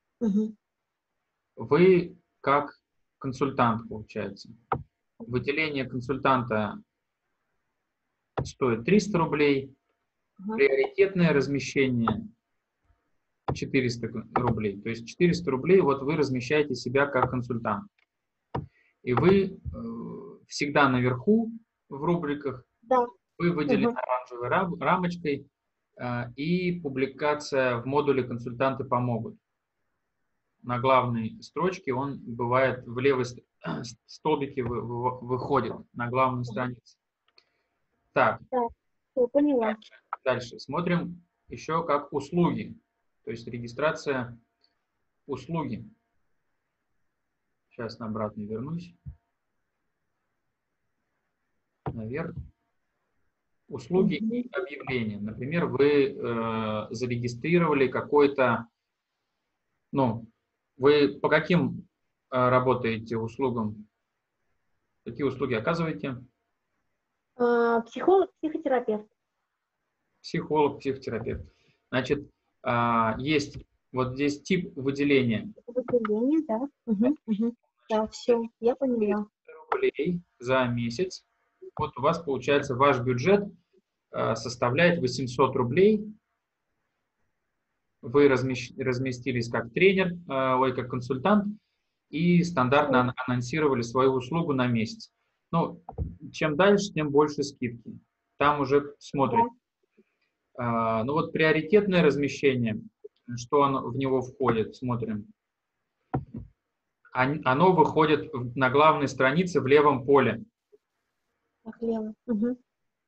Вы как консультант, получается. Выделение консультанта стоит 300 рублей, приоритетное размещение 400 рублей. То есть 400 рублей вот вы размещаете себя как консультант. И вы всегда наверху в рубриках, вы выделены оранжевой рамочкой, и публикация в модуле «Консультанты помогут». На главной строчке он бывает в левой столбике выходит на главную страницу. Так, поняла. Дальше смотрим еще как услуги, то есть регистрация услуги. Сейчас на обратно вернусь. Наверх. Услуги и объявления. Например, вы зарегистрировали какой-то, ну, вы по каким работаете услугам? Какие услуги оказываете? Психолог, психотерапевт. Психолог, психотерапевт. Значит, есть вот здесь тип выделения. Выделение, да. Да, все, я поняла. Рублей за месяц. Вот у вас получается ваш бюджет составляет 800 рублей. Вы разместились как тренер, как консультант. и стандартно анонсировали свою услугу на месяц. Ну, чем дальше, тем больше скидки. Там уже смотрите. Ну вот приоритетное размещение, что в него входит, смотрим. Оно выходит на главной странице в левом поле. Так, лево. Угу.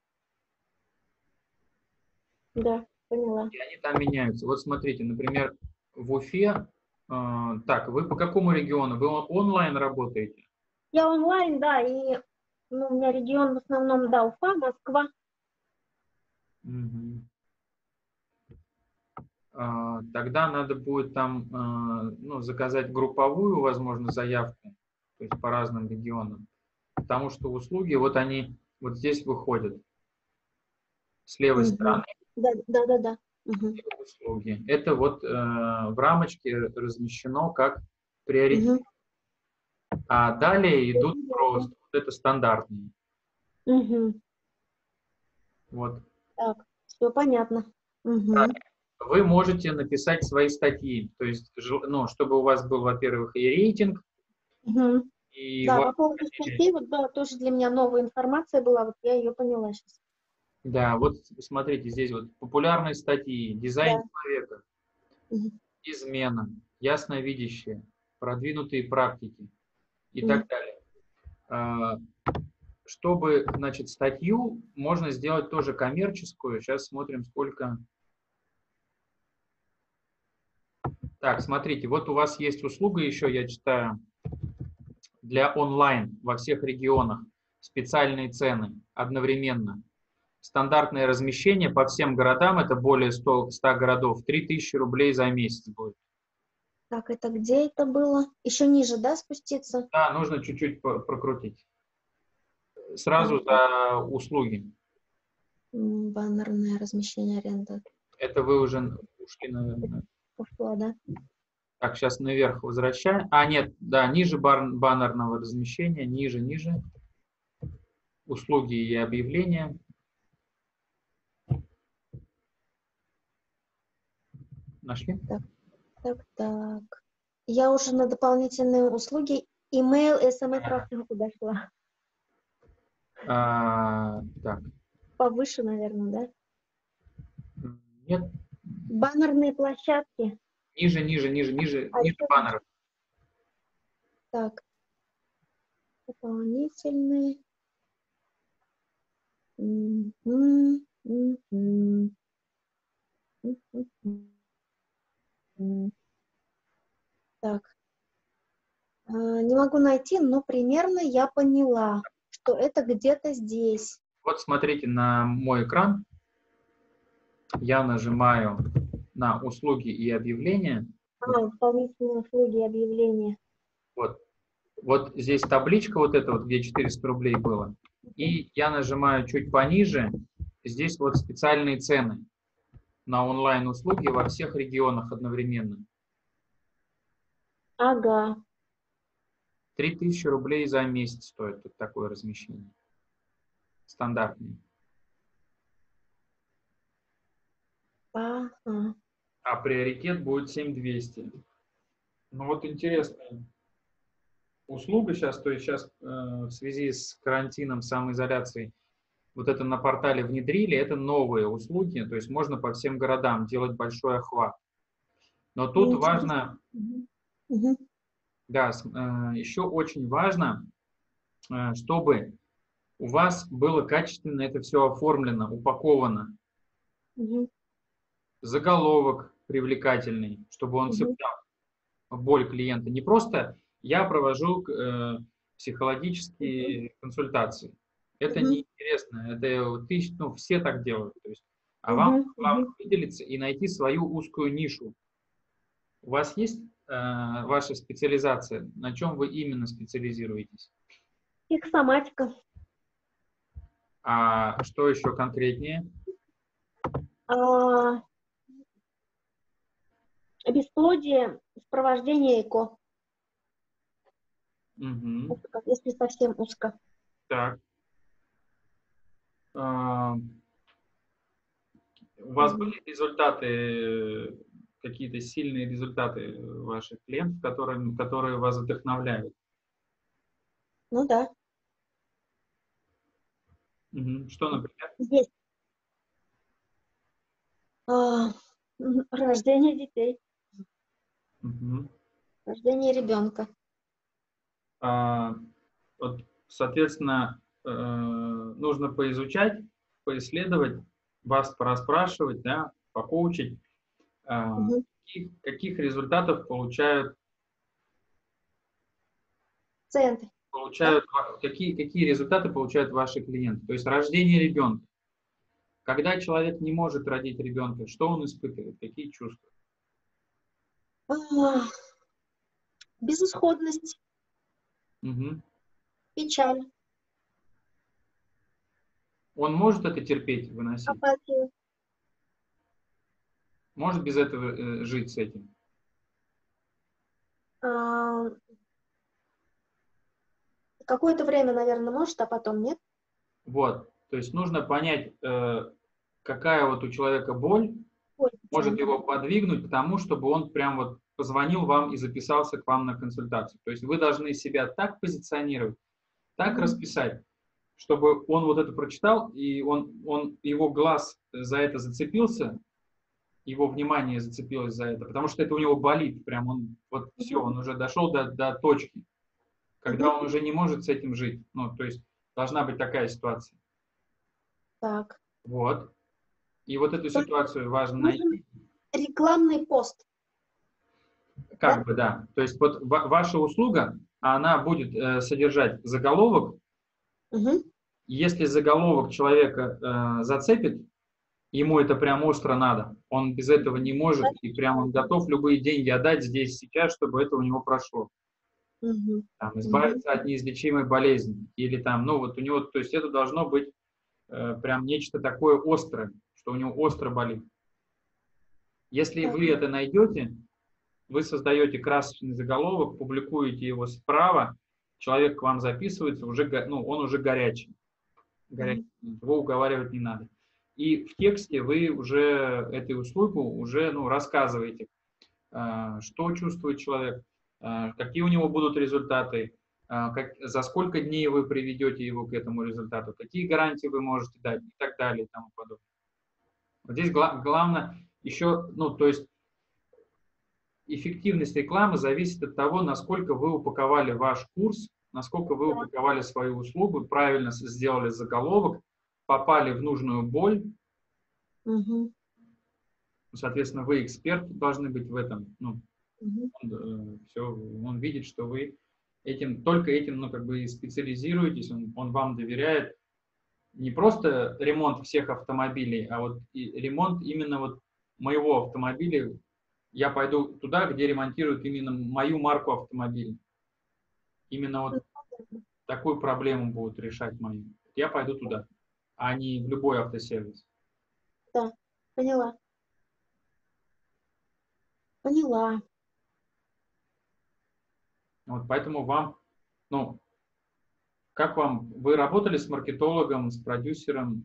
Да, поняла. И они там меняются. Вот смотрите, например, в Уфе, так, вы по какому региону? Вы онлайн работаете? Я онлайн, да, и ну, у меня регион в основном, да, Уфа, Москва. Мгм. Тогда надо будет там ну, заказать групповую, возможно, заявку, то есть по разным регионам. Потому что услуги, вот они вот здесь выходят с левой Угу. стороны. Да, да, да, да. Угу. Услуги. Это вот в рамочке размещено как приоритет. Угу. А далее идут просто, вот это стандартные. Угу. Вот. Так, все понятно. Угу. Вы можете написать свои статьи, то есть, ну, чтобы у вас был, во-первых, и рейтинг, Угу. и Да, по поводу статей, вот да, тоже для меня новая информация была, вот я ее поняла сейчас. да, вот смотрите, здесь вот популярные статьи, дизайн Да. человека, Угу. измена, ясновидящее, продвинутые практики и Угу. так далее. Чтобы, значит, статью можно сделать тоже коммерческую. Сейчас смотрим, сколько. Так, смотрите, вот у вас есть услуга еще, я читаю, для онлайн во всех регионах. Специальные цены одновременно. Стандартное размещение по всем городам, это более 100 городов, 3000 рублей за месяц будет. Так, это где это было? Еще ниже, да, спуститься? Да, нужно чуть-чуть прокрутить. Так, Сразу за услуги. баннерное размещение аренда. Это вы уже ушли, наверное. Ушла, да? Так, сейчас наверх возвращаем. А, нет, да, ниже баннерного размещения, ниже, ниже. Услуги и объявления. Нашли? Так, так, так. Я уже на дополнительные услуги email, смс-рассылку дошла. Так. Повыше, наверное, да? Нет. Баннерные площадки. Ниже, ниже, ниже, ниже, ниже Еще баннеров. так, дополнительные. Мгм, мгм, мгм. Так, не могу найти, но примерно я поняла, что это где-то здесь. Вот смотрите на мой экран. Я нажимаю на услуги и объявления. Дополнительные услуги и объявления. Вот. Вот здесь табличка вот эта вот, где 400 рублей было. И я нажимаю чуть пониже. Здесь вот специальные цены на онлайн-услуги во всех регионах одновременно. Ага. 3000 рублей за месяц стоит вот такое размещение. Стандартное. Ага. А приоритет будет 7200. Ну вот интересная услуга сейчас, то есть сейчас в связи с карантином, самоизоляцией, вот это на портале внедрили, это новые услуги, то есть можно по всем городам делать большой охват. Но тут важно, Угу. да, еще очень важно, чтобы у вас было качественно это все оформлено, упаковано. Угу. Заголовок привлекательный, чтобы он Угу. цеплял боль клиента. Не просто я провожу психологические консультации. Это Угу. неинтересно. Это вот ну, все так делают. То есть, а вам Угу. главное выделиться и найти свою узкую нишу. У вас есть ваша специализация? На чем вы именно специализируетесь? Психосоматика. А что еще конкретнее? А, бесплодие, сопровождение ЭКО. Угу. Если совсем узко. Так. У вас были результаты какие-то сильные результаты ваших клиентов, которые вас вдохновляют? Ну да, Что, например? есть. Рождение детей, Мгм. рождение ребенка. Вот, соответственно, нужно поизучать, поисследовать, вас пораспрашивать, да, покоучить, Мгм. каких результатов Центр, да? какие результаты получают ваши клиенты. То есть рождение ребенка. Когда человек не может родить ребенка, что он испытывает, какие чувства? А, Безысходность, Мгм. печаль, Он может это терпеть, выносить? апатия. Может без этого жить с этим? А, Какое-то время, наверное, может, а потом нет. Вот. То есть нужно понять, какая вот у человека боль Ой, может печаль. его подвигнуть к тому, чтобы он прям вот позвонил вам и записался к вам на консультацию. То есть вы должны себя так позиционировать, так Мгм. расписать, чтобы он вот это прочитал, и его глаз за это зацепился, его внимание зацепилось за это, потому что это у него болит, прям он, вот все, Мгм. он уже дошел до точки, когда Мгм. он уже не может с этим жить. Ну, то есть должна быть такая ситуация. Так. Вот. И вот эту То есть ситуацию важно нужен найти. рекламный пост, да? Как бы, да. То есть вот ваша услуга, она будет содержать заголовок. Мгм. Если заголовок человека зацепит, ему это прям остро надо. Он без этого не может, и прям он готов любые деньги отдать здесь, сейчас, чтобы это у него прошло. Мгм. Там, Мгм. избавиться от неизлечимой болезни. Или там, ну вот у него, то есть это должно быть прям нечто такое острое, что у него остро болит. Если Так. вы это найдете, вы создаете красочный заголовок, публикуете его справа, человек к вам записывается, ну, он уже горячий. Мгм. Его уговаривать не надо. И в тексте вы уже этой услугу уже, ну, рассказываете, что чувствует человек, какие у него будут результаты, за сколько дней вы приведете его к этому результату, какие гарантии вы можете дать и так далее и тому подобное. Вот здесь главное еще, ну, то есть эффективность рекламы зависит от того, насколько вы упаковали ваш курс, насколько вы Да. упаковали свою услугу, правильно сделали заголовок, попали в нужную боль. Мгм. Соответственно, вы эксперт должны быть в этом. Ну, Мгм. он видит, что вы только этим, ну, как бы и специализируетесь, он вам доверяет. Не просто ремонт всех автомобилей, а вот и ремонт именно вот моего автомобиля. Я пойду туда, где ремонтируют именно мою марку автомобиля. Именно вот такую проблему будут решать мою. Я пойду туда, а не в любой автосервис. Да, поняла. Поняла. Вот поэтому вам, ну, как вам, вы работали с маркетологом, с продюсером?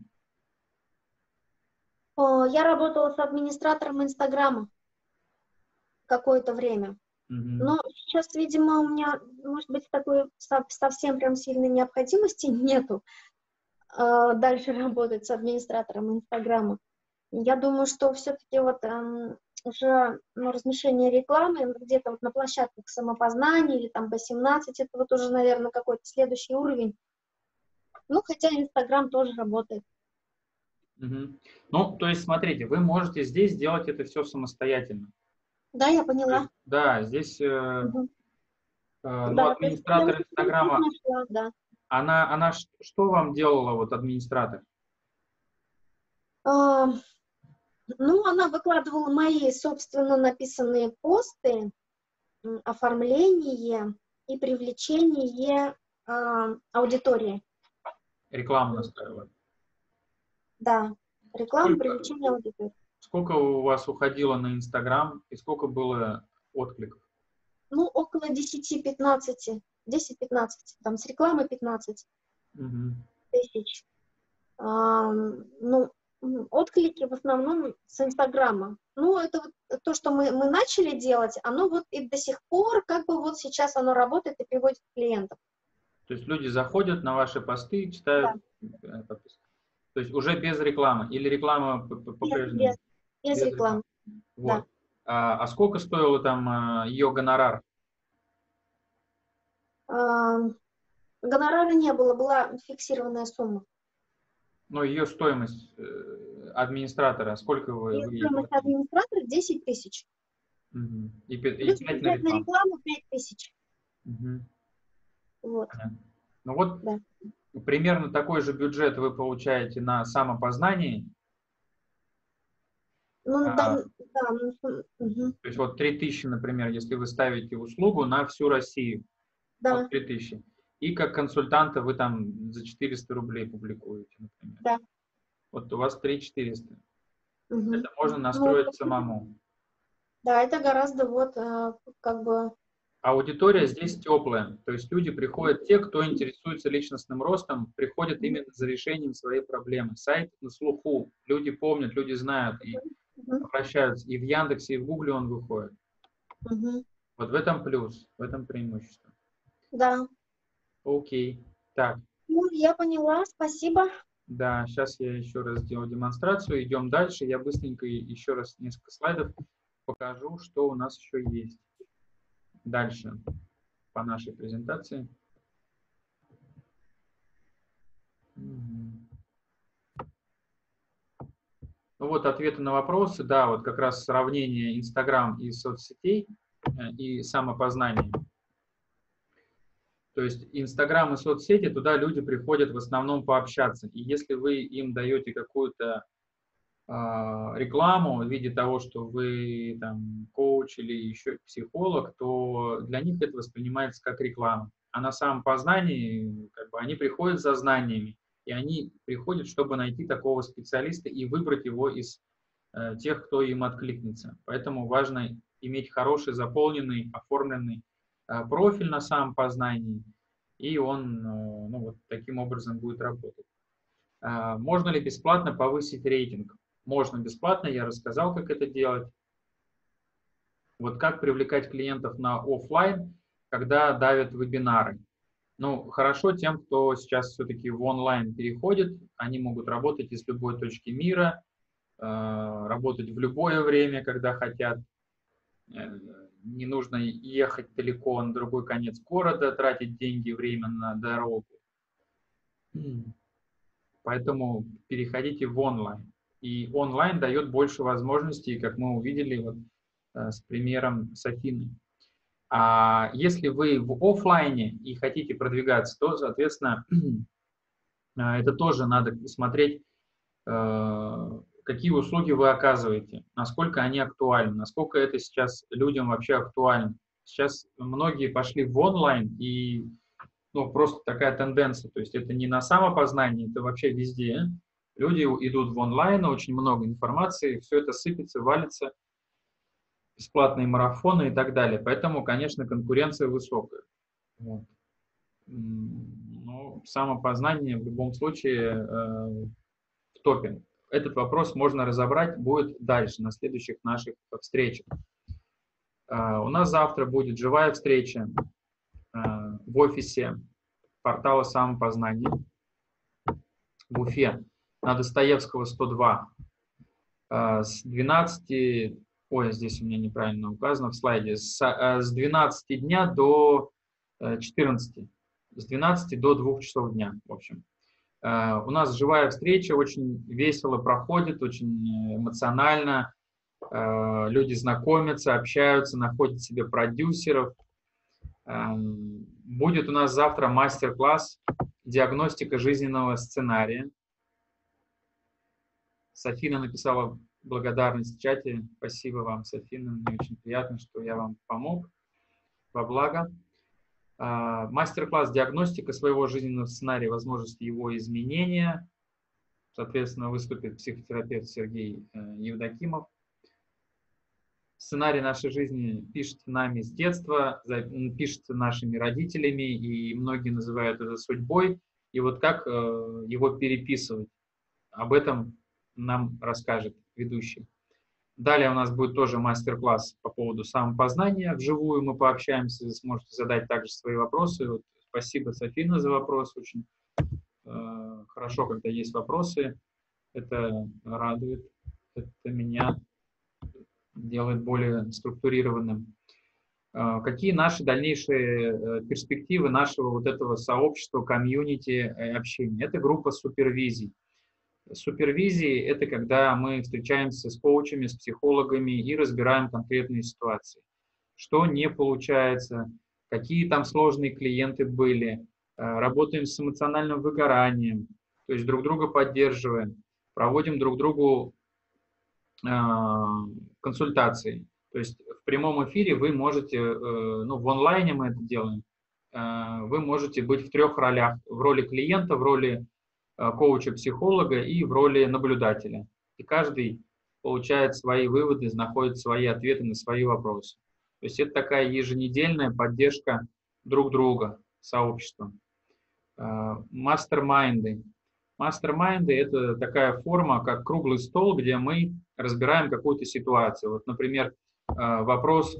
Я работала с администратором Инстаграма какое-то время. Мгм. Но сейчас, видимо, у меня, может быть, такой совсем прям сильной необходимости нету дальше работать с администратором Инстаграма. Я думаю, что все-таки вот уже размещение рекламы где-то вот на площадках самопознания или там B17, это вот уже, наверное, какой-то следующий уровень. Ну, хотя Инстаграм тоже работает. Мгм. Ну, то есть, смотрите, вы можете здесь делать это все самостоятельно. Да, я То поняла. есть, да, здесь, Мгм. ну, Да, то есть я администратор уже путь Инстаграма, нашла, да. она что вам делала, вот администратор? А, Ну, она выкладывала мои собственно написанные посты, оформление и привлечение аудитории. Рекламу настраивала. Да, реклама, Сколько, привлечение аудитории. сколько у вас уходило на Инстаграм и сколько было откликов? Ну, около 10-15, 10-15, там с рекламой 15 Мгм. тысяч. Ну, отклики в основном с Инстаграма. Ну, это вот то, что мы начали делать, оно вот и до сих пор, как бы вот сейчас оно работает и приводит клиентов. То есть люди заходят на ваши посты, Да. читают подписки. То есть уже без рекламы или реклама по-прежнему? Без рекламы. Вот. Да. А сколько стоило там ее гонорар? Гонорара не было, была фиксированная сумма. Ну, ее стоимость администратора, сколько вы ей Стоимость платили? администратора 10 тысяч. Угу. И Плюс 5 на бюджет на рекламу. рекламу 5 тысяч. Угу. Вот. Понятно. Ну вот Да. примерно такой же бюджет вы получаете на самопознании. Ну, да, То есть вот 3000, например, если вы ставите услугу на всю Россию, да. вот 3000. И как консультанта вы там за 400 рублей публикуете, например. Да. Вот у вас 3400. Угу. Это можно настроить самому. Да, это гораздо вот как бы... Аудитория здесь теплая, то есть люди приходят, те, кто интересуется личностным ростом, приходят именно за решением своей проблемы. Сайт на слуху, люди помнят, люди знают и обращаются. И в Яндексе, и в Гугле он выходит. Вот в этом плюс, в этом преимущество. Да. Окей. Так. Ну, я поняла, спасибо. Да, сейчас я еще раз сделаю демонстрацию. Идем дальше. Я быстренько еще раз несколько слайдов покажу, что у нас еще есть. Дальше по нашей презентации. Ну вот ответы на вопросы. Да, вот как раз сравнение Инстаграм и соцсетей и самопознание. То есть Инстаграм и соцсети, туда люди приходят в основном пообщаться. И если вы им даете какую-то рекламу в виде того, что вы там коуч или еще психолог, то для них это воспринимается как реклама. А на самопознании как бы они приходят за знаниями, и они приходят, чтобы найти такого специалиста и выбрать его из тех, кто им откликнется. Поэтому важно иметь хороший, заполненный, оформленный профиль на самопознании, и он ну, вот таким образом будет работать. Можно ли бесплатно повысить рейтинг? Можно бесплатно, я рассказал, как это делать. Вот как привлекать клиентов на офлайн, когда давят вебинары. Ну, хорошо тем, кто сейчас все-таки в онлайн переходит, они могут работать из любой точки мира, работать в любое время, когда хотят. Не нужно ехать далеко на другой конец города, тратить деньги, время на дорогу. Поэтому переходите в онлайн. И онлайн дает больше возможностей, как мы увидели вот, с примером Софины. А если вы в офлайне и хотите продвигаться, то, соответственно, это тоже надо смотреть, какие услуги вы оказываете, насколько они актуальны, насколько это сейчас людям вообще актуально. Сейчас многие пошли в онлайн, и ну, просто такая тенденция. То есть это не на самопознании, это вообще везде. Люди идут в онлайн, очень много информации, все это сыпется, валится, бесплатные марафоны и так далее. Поэтому, конечно, конкуренция высокая. Вот. Но самопознание в любом случае в топе. Этот вопрос можно разобрать будет дальше, на следующих наших встречах. У нас завтра будет живая встреча в офисе портала самопознания в Уфе на Достоевского 102 с 12, ой, здесь у меня неправильно указано в слайде, с 12 дня до 14, с 12 до 2 часов дня, в общем. У нас живая встреча, очень весело проходит, очень эмоционально, люди знакомятся, общаются, находят себе продюсеров. Будет у нас завтра мастер-класс «Диагностика жизненного сценария». Софина написала благодарность в чате. Спасибо вам, Софина. Мне очень приятно, что я вам помог. Во благо. Мастер-класс «Диагностика своего жизненного сценария, возможности его изменения». Соответственно, выступит психотерапевт Сергей Евдокимов. Сценарий нашей жизни пишется нами с детства, пишется нашими родителями, и многие называют это судьбой. И вот как его переписывать? Об этом нам расскажет ведущий. Далее у нас будет тоже мастер-класс по поводу самопознания. Вживую мы пообщаемся, сможете задать также свои вопросы. Вот, спасибо, Софина, за вопрос. Очень хорошо, когда есть вопросы. Это радует, это меня делает более структурированным. Какие наши дальнейшие перспективы нашего вот этого сообщества, комьюнити, общения? Это группа супервизий. Супервизии – это когда мы встречаемся с коучами, с психологами и разбираем конкретные ситуации. Что не получается, какие там сложные клиенты были, работаем с эмоциональным выгоранием, то есть друг друга поддерживаем, проводим друг другу консультации. То есть в прямом эфире вы можете, ну в онлайне мы это делаем, вы можете быть в 3 ролях. В роли клиента, в роли коуча-психолога и в роли наблюдателя. И каждый получает свои выводы, находит свои ответы на свои вопросы. То есть это такая еженедельная поддержка друг друга, сообщества. Мастер-майнды. Мастер-майнды – это такая форма, как круглый стол, где мы разбираем какую-то ситуацию. Вот, например, вопрос,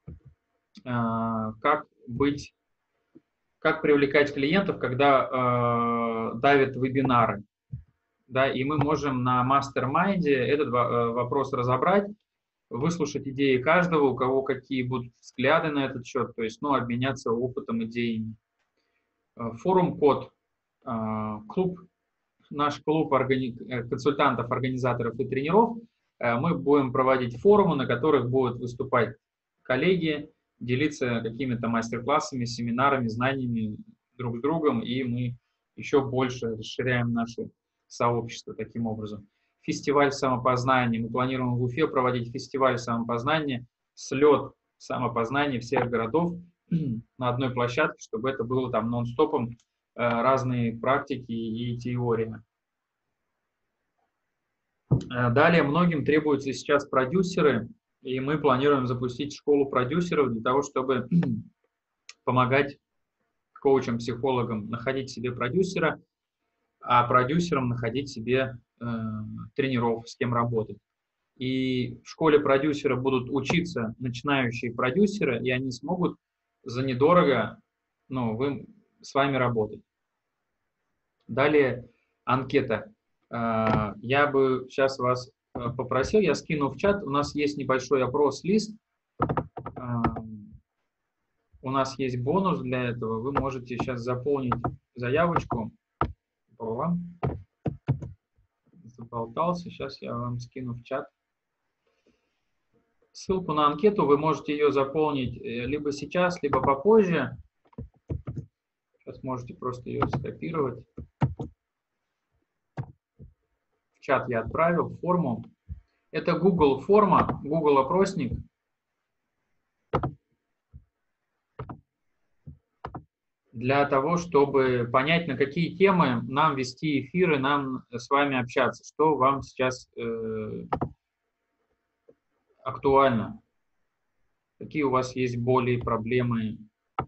как привлекать клиентов, когда давят вебинары. Да, и мы можем на мастер-майнде этот вопрос разобрать, выслушать идеи каждого, у кого какие будут взгляды на этот счет, то есть, ну, обменяться опытом, идеями. Форум-код, наш клуб консультантов, организаторов и тренеров, мы будем проводить форумы, на которых будут выступать коллеги, делиться какими-то мастер-классами, семинарами, знаниями друг с другом, и мы еще больше расширяем наше сообщество таким образом. Фестиваль самопознания. Мы планируем в Уфе проводить фестиваль самопознания, слет самопознания всех городов на одной площадке, чтобы это было там нон-стопом, разные практики и теории. Далее многим требуются сейчас продюсеры, и мы планируем запустить школу продюсеров для того, чтобы помогать коучам, психологам находить себе продюсера, а продюсерам находить себе тренеров, с кем работать. И в школе продюсера будут учиться начинающие продюсеры, и они смогут за недорого, ну, с вами работать. Далее анкета. Я бы сейчас вас попросил, я скину в чат, у нас есть небольшой опрос-лист, у нас есть бонус для этого, вы можете сейчас заполнить заявочку. Заболтался, сейчас я вам скину в чат. Ссылку на анкету, вы можете ее заполнить либо сейчас, либо попозже. Сейчас можете просто ее скопировать. В чат я отправил форму. Это Google форма, Google опросник. Для того, чтобы понять, на какие темы нам вести эфиры, нам с вами общаться, что вам сейчас актуально, какие у вас есть боли и проблемы.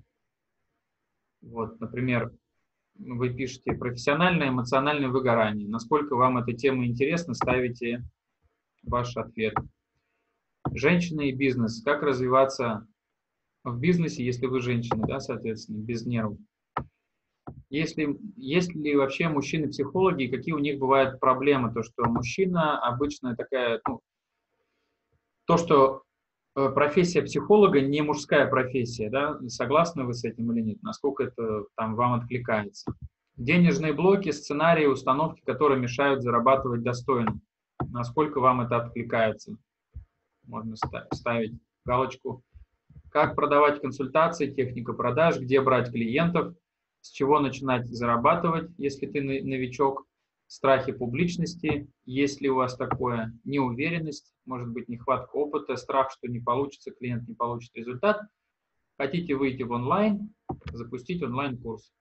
Вот, например, вы пишете профессиональное, эмоциональное выгорание. Насколько вам эта тема интересна, ставите ваш ответ. Женщины и бизнес. Как развиваться в бизнесе, если вы женщина, да, соответственно, без нервов. Есть ли вообще мужчины-психологи, какие у них бывают проблемы? То, что мужчина обычно такая, ну, то, что профессия психолога не мужская профессия, да? Согласны вы с этим или нет? Насколько это там вам откликается? Денежные блоки, сценарии, установки, которые мешают зарабатывать достойно. Насколько вам это откликается? Можно ставить галочку. Как продавать консультации, техника продаж, где брать клиентов, с чего начинать зарабатывать, если ты новичок, страхи публичности, есть ли у вас такое, неуверенность, может быть, нехватка опыта, страх, что не получится, клиент не получит результат. Хотите выйти в онлайн, запустить онлайн-курс.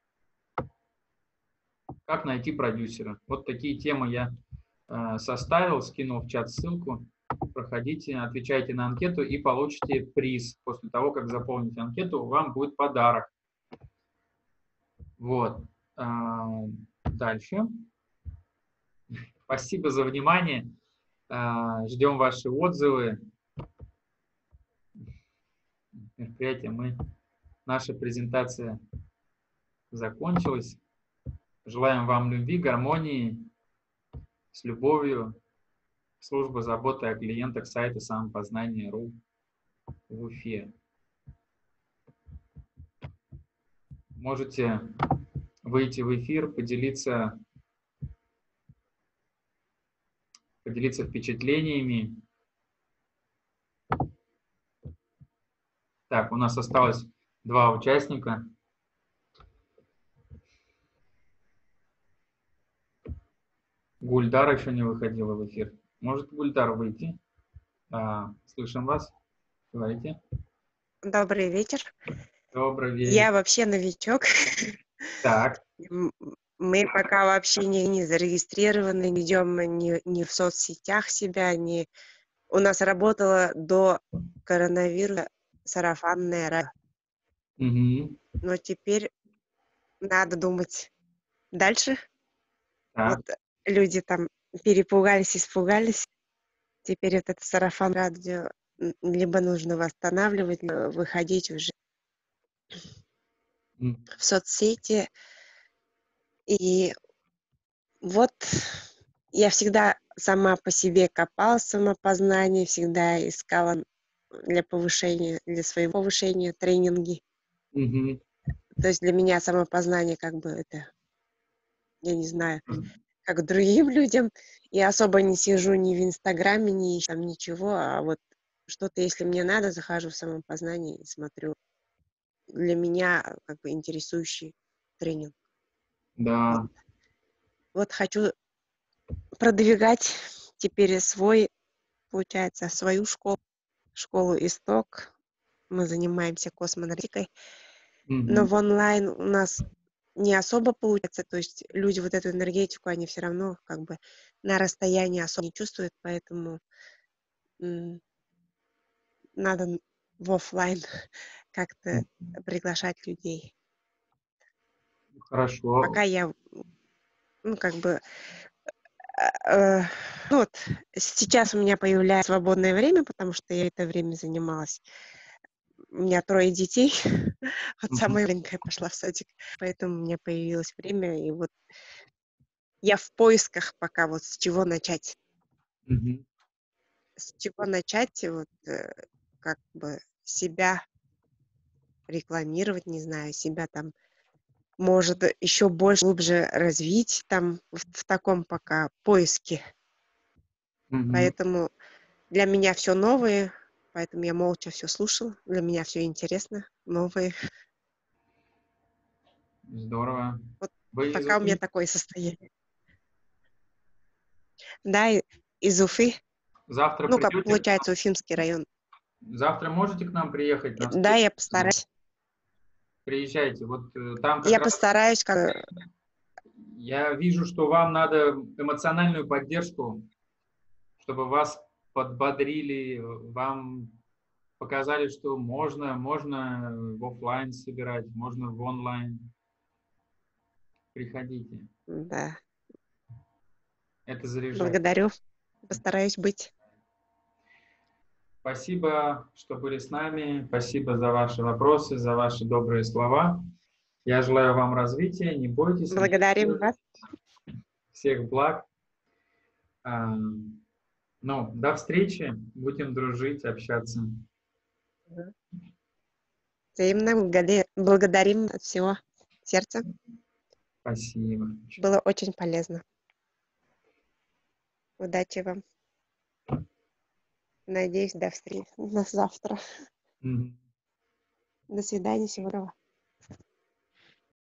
Как найти продюсера. Вот такие темы я составил, скинул в чат ссылку. Проходите, отвечайте на анкету и получите приз. После того, как заполните анкету, вам будет подарок. Вот. Дальше. Спасибо за внимание. Ждем ваши отзывы. Мероприятие наша презентация закончилась. Желаем вам любви, гармонии, с любовью. Служба заботы о клиентах сайта самопознание.ру в Уфе. Можете выйти в эфир, поделиться впечатлениями. Так, у нас осталось 2 участника. Гульдар еще не выходила в эфир. Может, Гульдар выйти? Слышим вас. Говорите. Добрый вечер. Добрый вечер. Я вообще новичок. Так. Мы пока вообще не зарегистрированы, не идем ни в соцсетях себя, У нас работало до коронавируса сарафанное радио. Угу. Но теперь надо думать дальше. Так. Вот люди там перепугались, испугались. Теперь вот это сарафанное радио либо нужно восстанавливать, либо выходить уже в соцсети. И вот я всегда сама по себе копала самопознание, всегда искала для своего повышения тренинги. Угу. То есть для меня самопознание как бы это, я не знаю, как другим людям. Я особо не сижу ни в Инстаграме, ни там ничего, а вот что-то, если мне надо, захожу в самопознание и смотрю. Для меня как бы интересующий тренинг. Да. Вот хочу продвигать теперь свою школу «Исток». Мы занимаемся космонавтикой, но в онлайн у нас не особо получается, то есть люди вот эту энергетику, они все равно как бы на расстоянии особо не чувствуют, поэтому надо в офлайн как-то приглашать людей. Хорошо. Пока я, вот сейчас у меня появляется свободное время, потому что я это время занималась. У меня 3 детей, вот самая маленькая пошла в садик, поэтому у меня появилось время, и вот я в поисках пока вот с чего начать. С чего начать, вот как бы себя рекламировать, не знаю, себя там, может, еще больше, глубже развить там в таком пока поиске. Поэтому для меня все новое, поэтому я молча все слушала, для меня все интересно, новое. Здорово. Вот Вы из пока у меня Уфы? такое состояние. Да, из Уфы. Завтра Ну, как придете? получается, Уфимский район. Завтра можете к нам приехать на Да, встречу? я постараюсь. Приезжайте. Вот там как Я раз постараюсь, я вижу, что вам надо эмоциональную поддержку, чтобы вас подбодрили, вам показали, что можно в офлайн собирать, можно в онлайн. Приходите. Да. Это заряжает. Благодарю. Постараюсь быть. Спасибо, что были с нами. Спасибо за ваши вопросы, за ваши добрые слова. Я желаю вам развития. Не бойтесь. Благодарим вас. Всех благ. До встречи. Будем дружить, общаться. Взаимно благодарим от всего сердца. Спасибо. Было очень полезно. Удачи вам. Надеюсь, до встречи. На завтра. До свидания. Всего доброго.